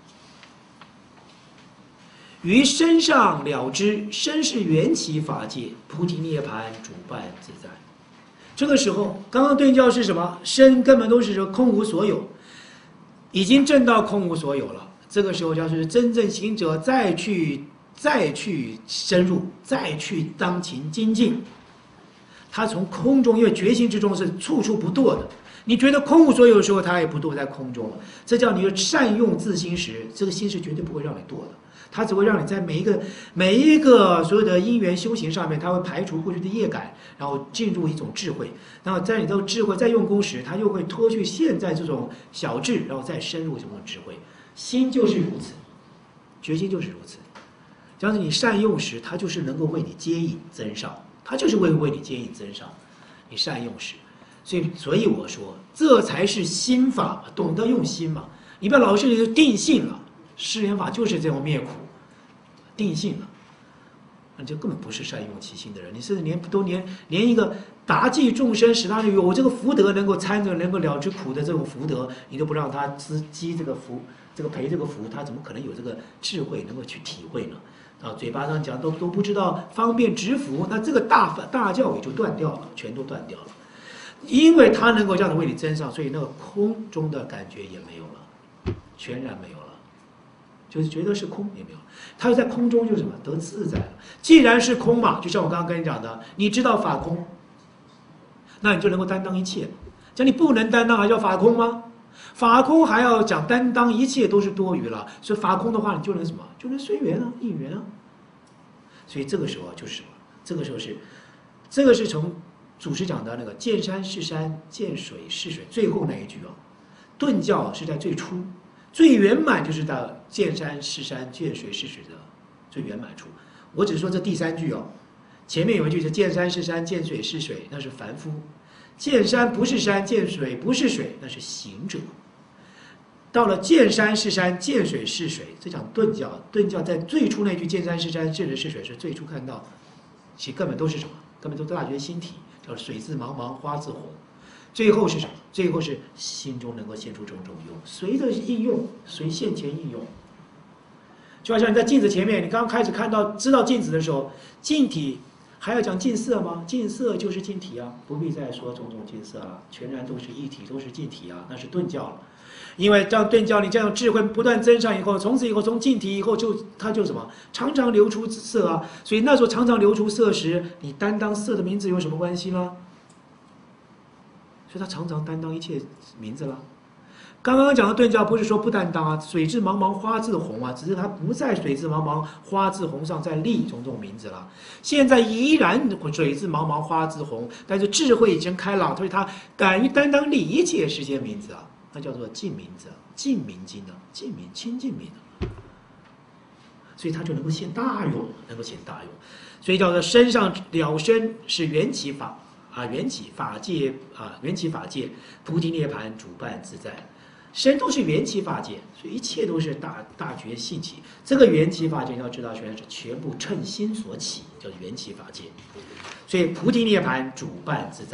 于身上了知，身是缘起法界，菩提涅盘主办自在。这个时候，刚刚顿教是什么？身根本都是空无所有，已经证到空无所有了。这个时候，就是真正行者再去再去深入，再去当勤精进。他从空中，因为觉醒之中是处处不堕的，你觉得空无所有的时候，他也不堕在空中了。这叫你善用自心时，这个心是绝对不会让你堕的，它只会让你在每一个每一个所有的因缘修行上面，它会排除过去的业感，然后进入一种智慧。然后在你的智慧在用功时，它又会脱去现在这种小智，然后再深入这种智慧。心就是如此，决心就是如此。只要是你善用时，它就是能够为你接引增上。它就是为为你接引增上，你善用时，所以所以我说，这才是心法，懂得用心嘛。你不要老是就定性了，释缘法就是这种灭苦，定性了，那就根本不是善用其心的人。你甚至连都连连一个达济众生，使他有这个福德能够参着能够了知苦的这种福德，你都不让他积积这个福，这个培这个福，他怎么可能有这个智慧能够去体会呢？啊，嘴巴上讲都都不知道方便执福，那这个大大教也就断掉了，全都断掉了。因为它能够这样子为你增上，所以那个空中的感觉也没有了，全然没有了，就是觉得是空也没有了。它在空中就是什么得自在了。既然是空嘛，就像我刚刚跟你讲的，你知道法空，那你就能够担当一切。讲你不能担当，还叫法空吗？法空还要讲担当，一切都是多余了。所以法空的话，你就能什么？就能随缘啊，应缘啊。所以这个时候就是什么？这个时候是，这个是从祖师讲的那个见山是山，见水是水，最后那一句啊。顿教是在最初，最圆满就是到见山是山，见水是水的最圆满处。我只是说这第三句哦，前面有一句是见山是山，见水是水，那是凡夫；见山不是山，见水不是水，那是行者。到了见山是山，见水是水，这讲顿教。顿教在最初那句见山是山，见水是水是最初看到，其根本都是什么？根本都是大觉心体，叫水自茫茫，花自红。最后是什么？最后是心中能够现出种种用，随着应用，随现前应用。就好像你在镜子前面，你刚开始看到知道镜子的时候，镜体还要讲镜色吗？镜色就是镜体啊，不必再说种种镜色了，全然都是一体，都是镜体啊，那是顿教了。因为这样顿教，你这样智慧不断增上以后，从此以后从净体以后就它就什么常常流出色啊，所以那时候常常流出色时，你担当色的名字有什么关系呢？所以他常常担当一切名字了。刚刚讲的顿教不是说不担当啊，水至茫茫花自红啊，只是他不在水至茫茫花自红上再立种种名字了。现在依然水至茫茫花自红，但是智慧已经开朗，所以他敢于担当立一切世间名字啊。那叫做净名字，净名经的净名清净名的，所以他就能够现大用，能够现大用，所以叫做身上了身是缘起法啊，缘起法界啊，缘起法界，菩提涅盘主办自在，身都是缘起法界，所以一切都是大大觉性起。这个缘起法界要知道，全是全部称心所起，叫缘起法界。所以菩提涅盘主办自在。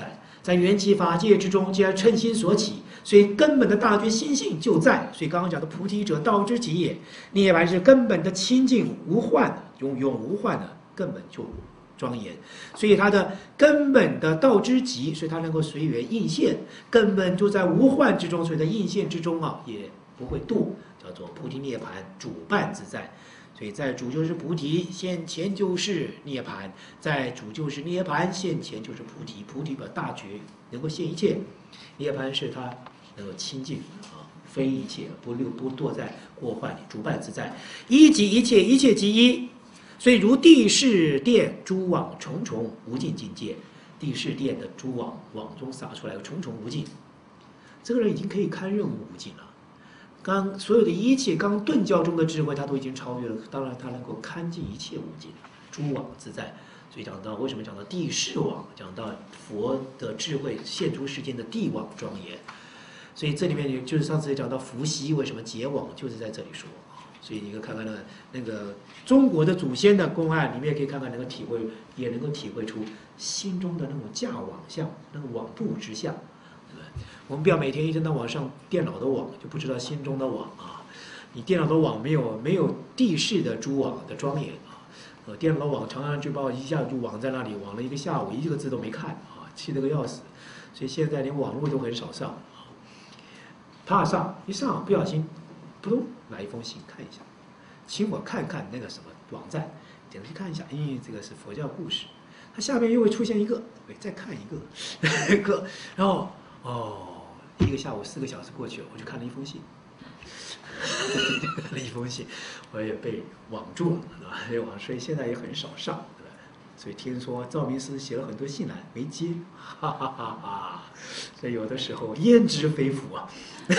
在缘起法界之中，既然称心所起，所以根本的大觉心性就在。所以刚刚讲的菩提者道之极也，涅槃是根本的清净无患的，永永无患的，根本就庄严。所以它的根本的道之极，所以它能够随缘应现，根本就在无患之中，所以在应现之中啊，也不会堕，叫做菩提涅槃主伴自在。所以在主就是菩提，现前就是涅槃；在主就是涅槃，现前就是菩提。菩提的大觉能够现一切，涅槃是它能够清净啊，非一切，不六不堕在过患里，主伴自在。一即一切，一切即一。所以如地势电诸网重重无尽境界，地势电的诸网网中撒出来有重重无尽，这个人已经可以堪任无尽了。刚所有的一切，刚顿教中的智慧，他都已经超越了。当然，他能够看尽一切无尽，诸网自在。所以讲到为什么讲到地势网，讲到佛的智慧现出世间的地网庄严。所以这里面就是上次也讲到伏羲为什么结网，就是在这里说。所以你可以看看那个那个中国的祖先的公案，里面可以看看能够体会，也能够体会出心中的那种架网相，那个网度之相。我们不要每天一天到晚上电脑的网，就不知道心中的网啊。你电脑的网没有没有地势的蛛网的庄严啊。呃，电脑的网常常就把我一下就网在那里，网了一个下午，一个字都没看啊，气得个要死。所以现在连网络都很少上啊，怕上一上不小心，扑通来一封信看一下，请我看看那个什么网站，点进去看一下，因为这个是佛教故事，它下面又会出现一个，对，再看一个，一个，然后哦。一个下午四个小时过去了，我就看了一封信，看了一封信，我也被网住了，对吧？被网，所以现在也很少上，对吧？所以听说赵明思写了很多信来没接，哈哈哈哈！所以有的时候焉知非福啊！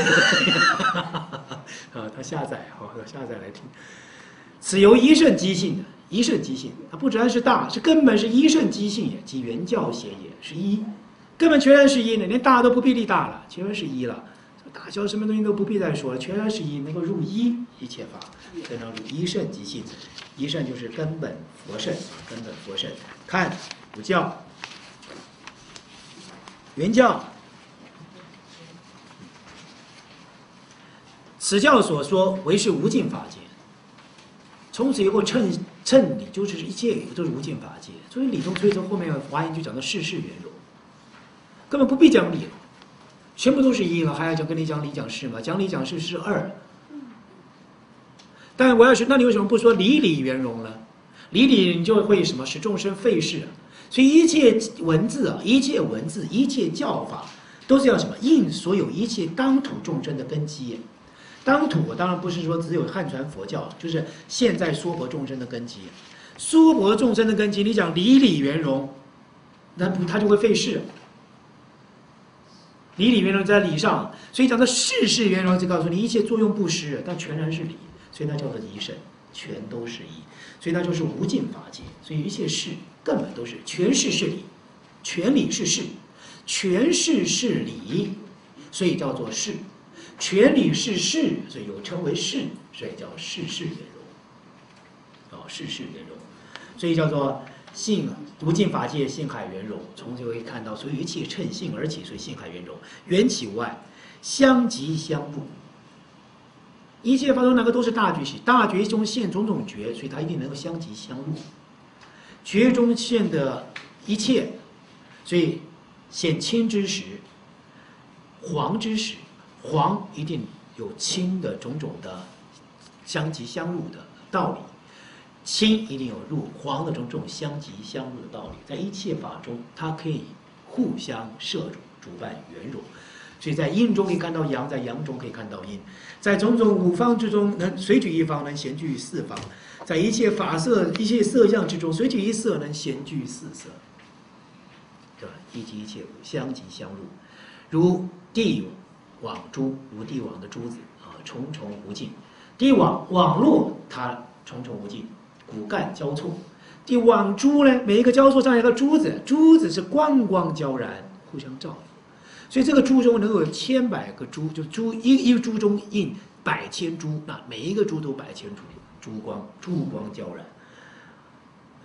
啊，他下载，好，他下载来听。此由一圣机性的，一圣机性，它不然是大，是根本是一圣机性也，即原教显也，是一。根本全然是一呢，连大都不必立大了，全然是一了。大小什么东西都不必再说了，全然是一，能够入一一切法，非常入一圣即性。一圣就是根本佛圣，根本佛圣。看五教，原教，此教所说为是无尽法界。从此以后称称理就是一切都是无尽法界，所以理中所以从后面华严就讲到世事圆融。根本不必讲理了，全部都是一了，还要讲跟你讲理讲事吗？讲理讲事是二。但我要是，那你为什么不说理理圆融呢？理理你就会什么使众生废事啊？所以一切文字啊，一切文字，一切教法，都是要什么应所有一切当土众生的根基。当土当然不是说只有汉传佛教，就是现在娑婆众生的根基。娑婆众生的根基，你讲理理圆融，那不他就会废事。理理圆融在理上，所以讲的事事圆融，就告诉你一切作用不失，但全然是理，所以它叫做一圣，全都是一，所以它就是无尽法界，所以一切事根本都是全事是理，全理是事，全事是理，所以叫做事，全理是事，所以又称为事，所以叫事事圆融，哦，事事圆融，所以叫做。性无尽法界，性海圆融，从此可以看到，所有一切乘性而起，所以性海圆融，缘起无碍，相即相入。一切法中那个都是大觉系，大觉中现种种觉，所以它一定能够相即相入。觉中现的一切，所以显清之时，黄之时，黄一定有清的种种的相即相入的道理。清一定有入黄的种种相即相入的道理，在一切法中，它可以互相摄入、主伴圆融。所以在阴中可以看到阳，在阳中可以看到阴，在种种五方之中，能随举一方，能闲居四方；在一切法色、一切色相之中，随举一色，能闲居四色。对吧？一即一切相即相入，如地网珠，如地网的珠子啊，重重无尽。地网网络它重重无尽。骨干交错，第网珠呢，每一个交错上有一个珠子，珠子是光光交燃，互相照耀，所以这个珠中能够有千百个珠，就珠一一个珠中印百千珠，那每一个珠都百千珠，珠光珠光交燃。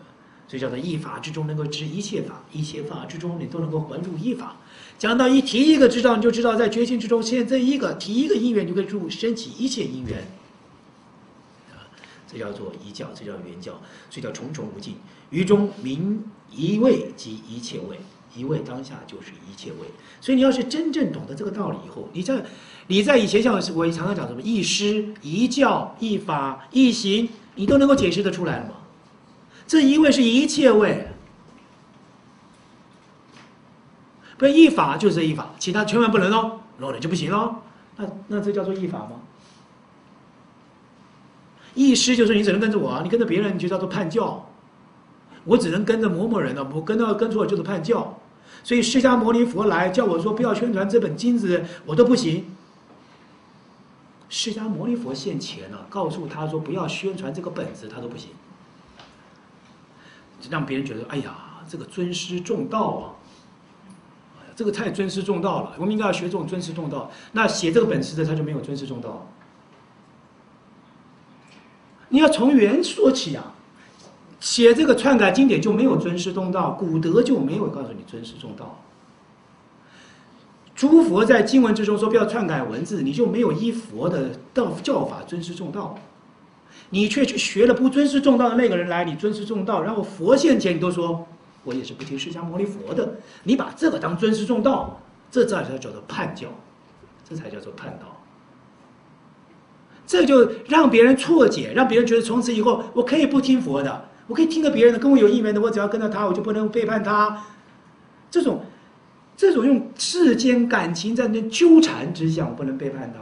所以叫做一法之中能够知一切法，一切法之中你都能够还入一法。讲到一提一个知道，你就知道在觉性之中，现在这一个提一个因缘，就可以入升起一切因缘。啊，这叫做一教，这叫圆教，所以叫重重无尽。于中明一位即一切位，一位当下就是一切位。所以你要是真正懂得这个道理以后，你在你在以前像我常常讲什么一师、一教、一法、一行，你都能够解释得出来了吗？这一位是一切位。不是一法就是这一法，其他千万不能哦，漏了就不行哦。那那这叫做一法吗？一师就是你只能跟着我啊，你跟着别人你就叫做叛教。我只能跟着某某人了，我跟着跟着我就是叛教。所以释迦牟尼佛来叫我说不要宣传这本经子，我都不行。释迦牟尼佛现前了，告诉他说不要宣传这个本子，他都不行，让别人觉得哎呀，这个尊师重道啊。这个太尊师重道了，我们应该要学这种尊师重道。那写这个本事的他就没有尊师重道。你要从原说起啊，写这个篡改经典就没有尊师重道，古德就没有告诉你尊师重道。诸佛在经文之中说不要篡改文字，你就没有依佛的道教法尊师重道。你却去学了不尊师重道的那个人来，你尊师重道，然后佛现前你都说。我也是不听释迦牟尼佛的，你把这个当尊师重道，这才叫做叛教，这才叫做叛道。这就让别人错解，让别人觉得从此以后我可以不听佛的，我可以听着别人的，跟我有因缘的，我只要跟着他，我就不能背叛他。这种这种用世间感情在那纠缠之下，我不能背叛他，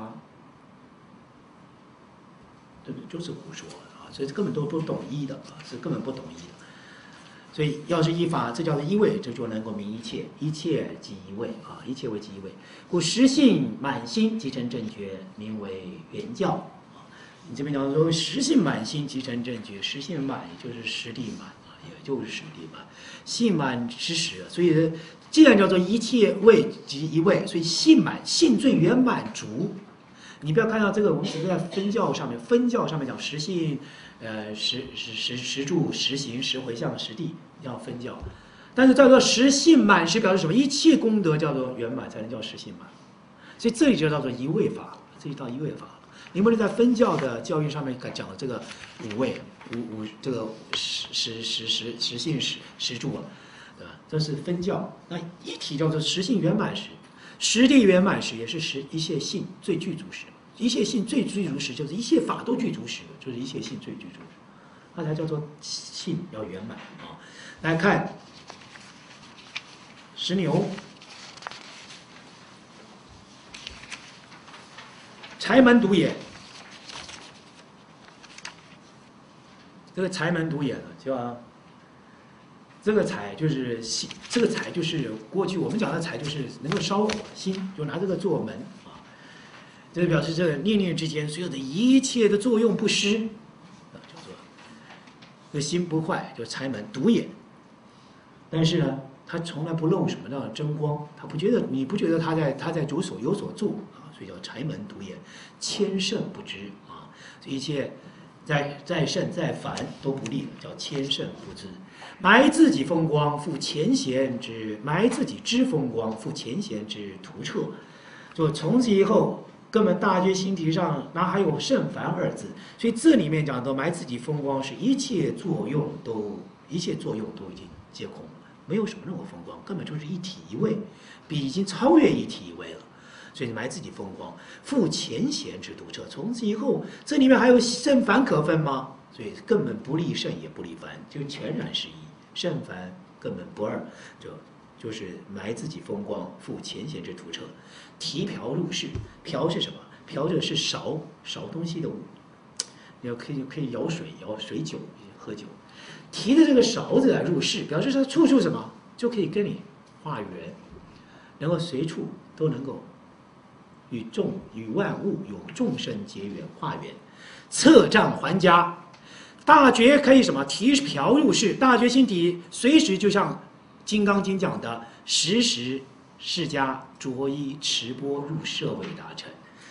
对不对？就是胡说啊！所以根本都不懂医的啊，是根本不懂医的。所以，要是依法，这叫做一位，这就能够明一切，一切即一位啊，一切为即一位。故实性满心即成正觉，名为圆教啊。你这边讲说实性满心即成正觉，实性满也就是实地满啊，也就是实地满，性满之实。所以，既然叫做一切位即一位，所以性满，性最圆满足。你不要看到这个，我们只是在分教上面，分教上面讲实性。呃，实实实实住、实行、实回向、实地，要分教。但是叫做实性满实，表示什么？一切功德叫做圆满，才能叫实性满。所以这里就叫做一位法，这里到一位法。你们在分教的教育上面讲了这个五位、五五这个实实实实实性实实住啊，对吧？这是分教。那一体叫做实性圆满实，实地圆满实，也是实一切性最具足实。一切性最具足实，就是一切法都具足实，就是一切性最具足实，那才叫做性要圆满啊。来看石牛，柴门独眼，这个柴门独眼呢，叫这个柴就是心，这个柴就是过去我们讲的柴就是能够烧火心，就拿这个做门。这表示这个念念之间所有的一切的作用不失，啊，叫做这心不坏，就柴门独眼。但是呢，他从来不露什么样的真光，他不觉得你不觉得他在他在有所有所住啊，所以叫柴门独眼，千圣不知啊，一切在在圣在凡都不利，叫千圣不知。埋自己风光，复前贤之埋自己之风光，复前贤之图彻。就从此以后。根本大觉心体上哪还有圣凡二字？所以这里面讲到埋自己风光，是一切作用都一切作用都已经皆空了，没有什么任何风光，根本就是一体一位，比已经超越一体一位了。所以埋自己风光，复前贤之独彻。从此以后，这里面还有圣凡可分吗？所以根本不立圣也不立凡，就全然是一，圣凡根本不二，就。就是埋自己风光，复前贤之图彻，提瓢入室。瓢是什么？瓢着是勺，勺东西的物。你要可以可以舀水，舀水酒，喝酒。提着这个勺子来入室，表示说处处什么就可以跟你化缘，能够随处都能够与众与万物有众生结缘化缘，侧杖还家。大觉可以什么？提瓢入室，大觉心体随时就像。《金刚经》讲的，时时释迦着衣持钵入舍为达成，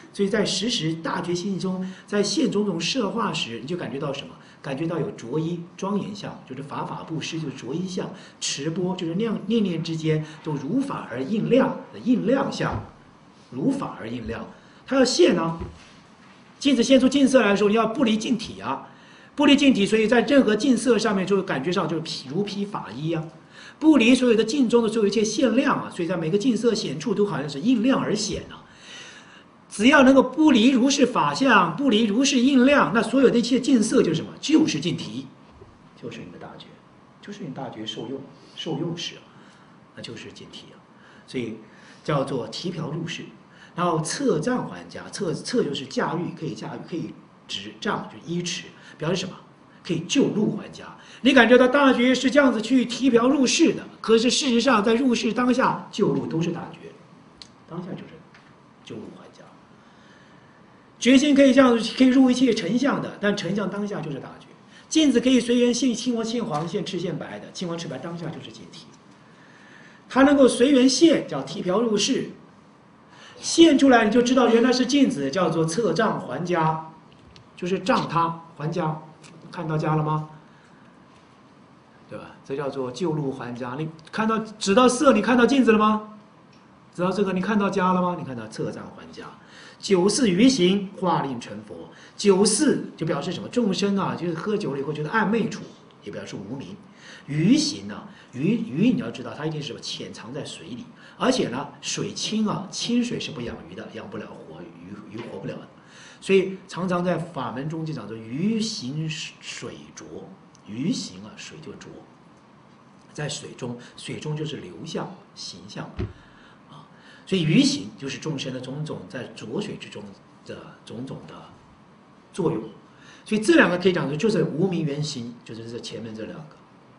所以在时时大觉心中，在现种种摄化时，你就感觉到什么？感觉到有着衣庄严相，就是法法布施，就是着衣相；持钵就是念念念之间都如法而应量的应量相，如法而应量。它要现呢，镜子现出镜色来的时候，你要不离镜体啊，不离镜体，所以在任何镜色上面，就感觉上就是如披法衣啊。不离所有的镜中的所有一切现量啊，所以在每个镜色显处都好像是应量而显啊。只要能够不离如是法相，不离如是应量，那所有的一切镜色就是什么？就是镜体，就是你的大觉，就是你大觉受用受用时啊，那就是镜体啊。所以叫做提瓢入室，然后侧杖还家，侧侧就是驾驭，可以驾驭，可以执杖就是依持，表示什么？可以就入还家。你感觉到大觉是这样子去提瓢入室的，可是事实上在入室当下就入都是大觉，当下就是就入还家。觉心可以这样子，可以入一切成相的，但成相当下就是大觉。镜子可以随缘现青黄现黄现赤现白的，青黄赤白当下就是镜体。它能够随缘现，叫提瓢入室，现出来你就知道原来是镜子，叫做侧杖还家，就是杖他还家，看到家了吗？对吧？这叫做就入还家。你看到指到色，你看到镜子了吗？指到这个，你看到家了吗？你看到侧杖还家。九四余行，化令成佛。九四就表示什么？众生啊，就是喝酒了以后觉得暧昧处，也表示无明。余行呢、啊，鱼鱼你要知道，它一定是潜藏在水里，而且呢，水清啊，清水是不养鱼的，养不了活鱼，鱼活不了的。所以常常在法门中就讲说鱼行水浊，鱼行啊，水就浊，在水中，水中就是流向形象啊，所以鱼行就是众生的种种在浊水之中的种种的作用，所以这两个可以讲的就是无明缘行，就是这前面这两个。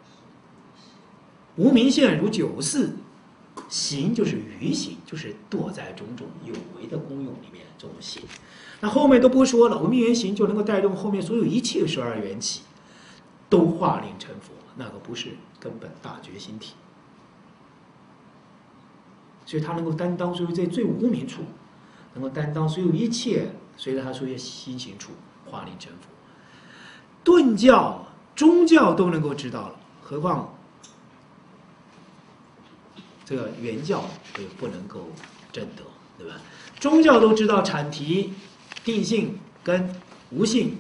无明现如九四，行就是余行，就是堕在种种有为的功用里面这种行。那后面都不说了，无明缘行就能够带动后面所有一切十二缘起，都化令成佛，那个不是根本大觉心体。所以他能够担当所有在最无明处，能够担当所有一切随着他所有心行处，化令成佛。顿教、宗教都能够知道了，何况这个原教也不能够证得，对吧？宗教都知道阐提、定性跟无性，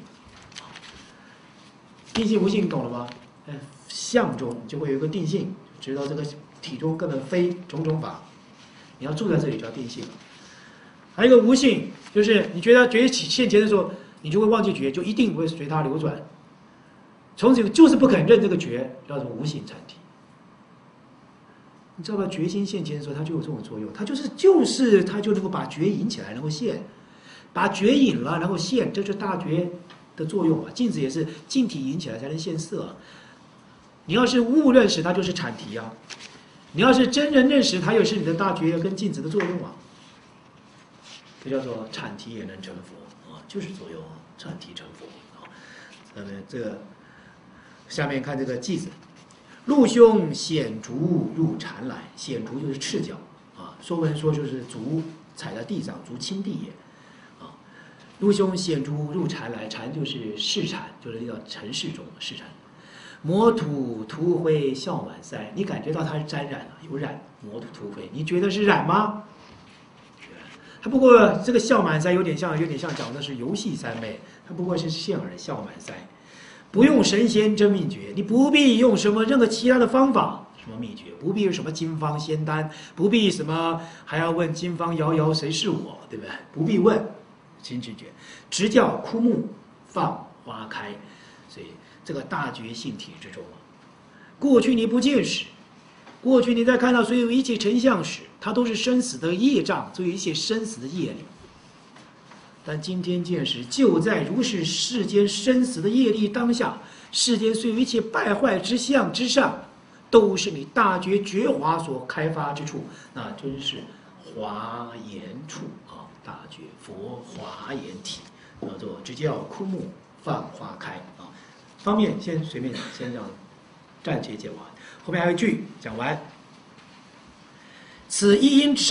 定性无性懂了吗？嗯，相中就会有一个定性，知道这个体中根本非种种法，你要住在这里叫定性。还有一个无性，就是你觉得觉起现前的时候，你就会忘记觉，就一定会随它流转，从此就是不肯认这个觉，叫做无性阐提。你知道吧？觉心现前的时候，它就有这种作用，它就是就是它就能够把觉引起来，能够现，把觉引了，然后现，这就是大觉的作用啊。镜子也是镜体引起来才能现色、啊。你要是误认识，它就是阐提啊；你要是真人认识，它也是你的大觉跟镜子的作用啊。这叫做阐提也能成佛啊，就是作用阐提成佛啊。那么这个下面看这个偈子。入胸显足入禅来，显足就是赤脚啊，说文说就是足踩在地上，足亲地也啊。入胸显足入禅来，禅就是视禅，就是叫尘世中视禅。磨土涂灰笑满腮，你感觉到它是沾染了，有染，磨土涂灰，你觉得是染吗？它不过这个笑满腮有点像，有点像讲的是游戏三昧，它不过是现耳笑满腮。不用神仙真秘诀，你不必用什么任何其他的方法，什么秘诀，不必有什么金方仙丹，不必什么还要问金方摇摇谁是我，对不对？不必问，心直觉，直叫枯木放花开。所以这个大觉性体之中啊，过去你不见时，过去你在看到所有一切成相时，它都是生死的业障，所有一切生死的业力。但今天见时，就在如是世间生死的业力当下，世间所有一切败坏之相之上，都是你大觉觉华所开发之处，那真是华严处啊！大觉佛华严体，叫做直叫枯木放花开啊。方面先随便先让暂且解完，后面还有一句讲完。此一因之上，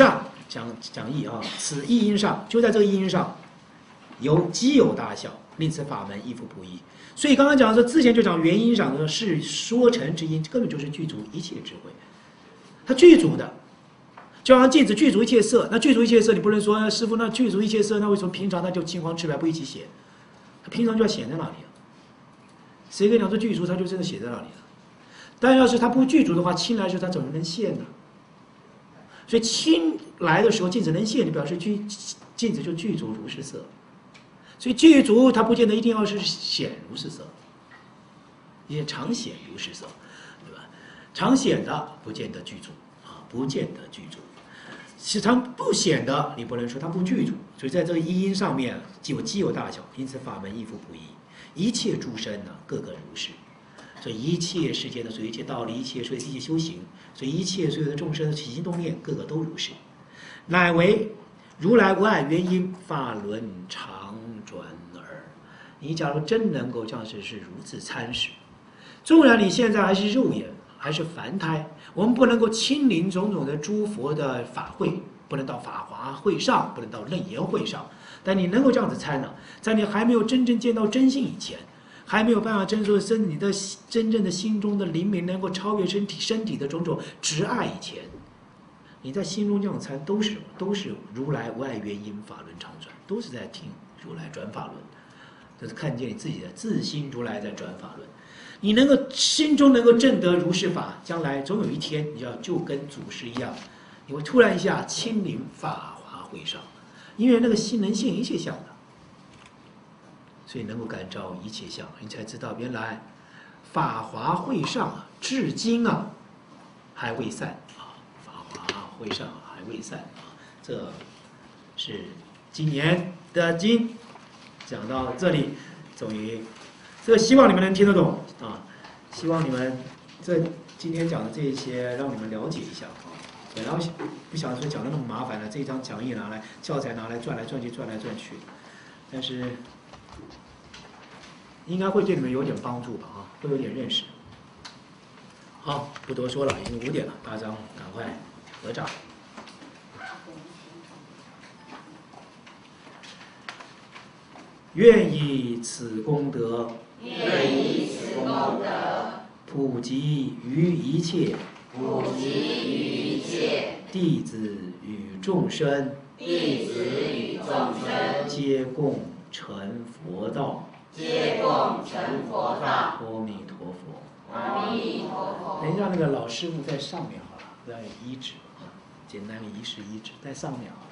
讲讲义啊，此一因上，就在这个一因上，有既有大小，令此法门亦复不一。所以刚刚讲说，之前就讲原因上的是说成之因，根本就是具足一切智慧，它具足的。就好像镜子具足一切色，那具足一切色，你不能说师傅那具足一切色，那为什么平常它就青黄赤白不一起写？它平常就要写在那里啊。谁跟你讲说具足，它就真的写在那里了？但要是它不具足的话，青来的时候它怎么能现呢？所以青来的时候镜子能现，你表示具镜子就具足如是色。所以具足它不见得一定要是显如是色，也常显如是色，对吧？常显的不见得具足啊，不见得具足。时常不显的，你不能说它不具足。所以在这个一因上面，既有既有大小，因此法门亦复不一。一切诸生呢，个个如是。所以一切世间的所有一切道理，一切所有一切修行，所以一切所有的众生的起心动念，个个都如是。乃为如来无碍原因，法轮常转耳。你假如真能够像是是如此参识，纵然你现在还是肉眼，还是凡胎，我们不能够亲临种种的诸佛的法会，不能到法华会上，不能到楞严会上，但你能够这样子参呢，在你还没有真正见到真性以前，还没有办法真说生你的真正的心中的灵明能够超越身体身体的种种执爱以前，你在心中这样参，都是都是如来无碍原因，法轮常转，都是在听如来转法轮，就是看见你自己的自心如来在转法轮。你能够心中能够证得如是法，将来总有一天，你要就跟祖师一样，你会突然一下亲临法华会上，因为那个心能现一切相的，所以能够感召一切相，你才知道原来法华会上啊，至今啊还未散啊，法华会上还未散啊，这是今年的经讲到这里，终于。这个希望你们能听得懂啊！希望你们这今天讲的这一些，让你们了解一下啊。本来不想说讲的那么麻烦了，这一张讲义拿来，教材拿来转来转去，转来转去，但是应该会对你们有点帮助吧？啊，会有点认识。好，不多说了，已经五点了，大家赶快合掌。愿以此功德。 愿以此功德普及于一切， 普及于一切弟子与众生， 弟子与众生， 皆共成佛道， 皆共成佛道。 阿弥陀佛。 阿弥陀佛。 等一下，那个老师傅在上面好了，不要有遗址啊，简单的仪式遗址在上面好了。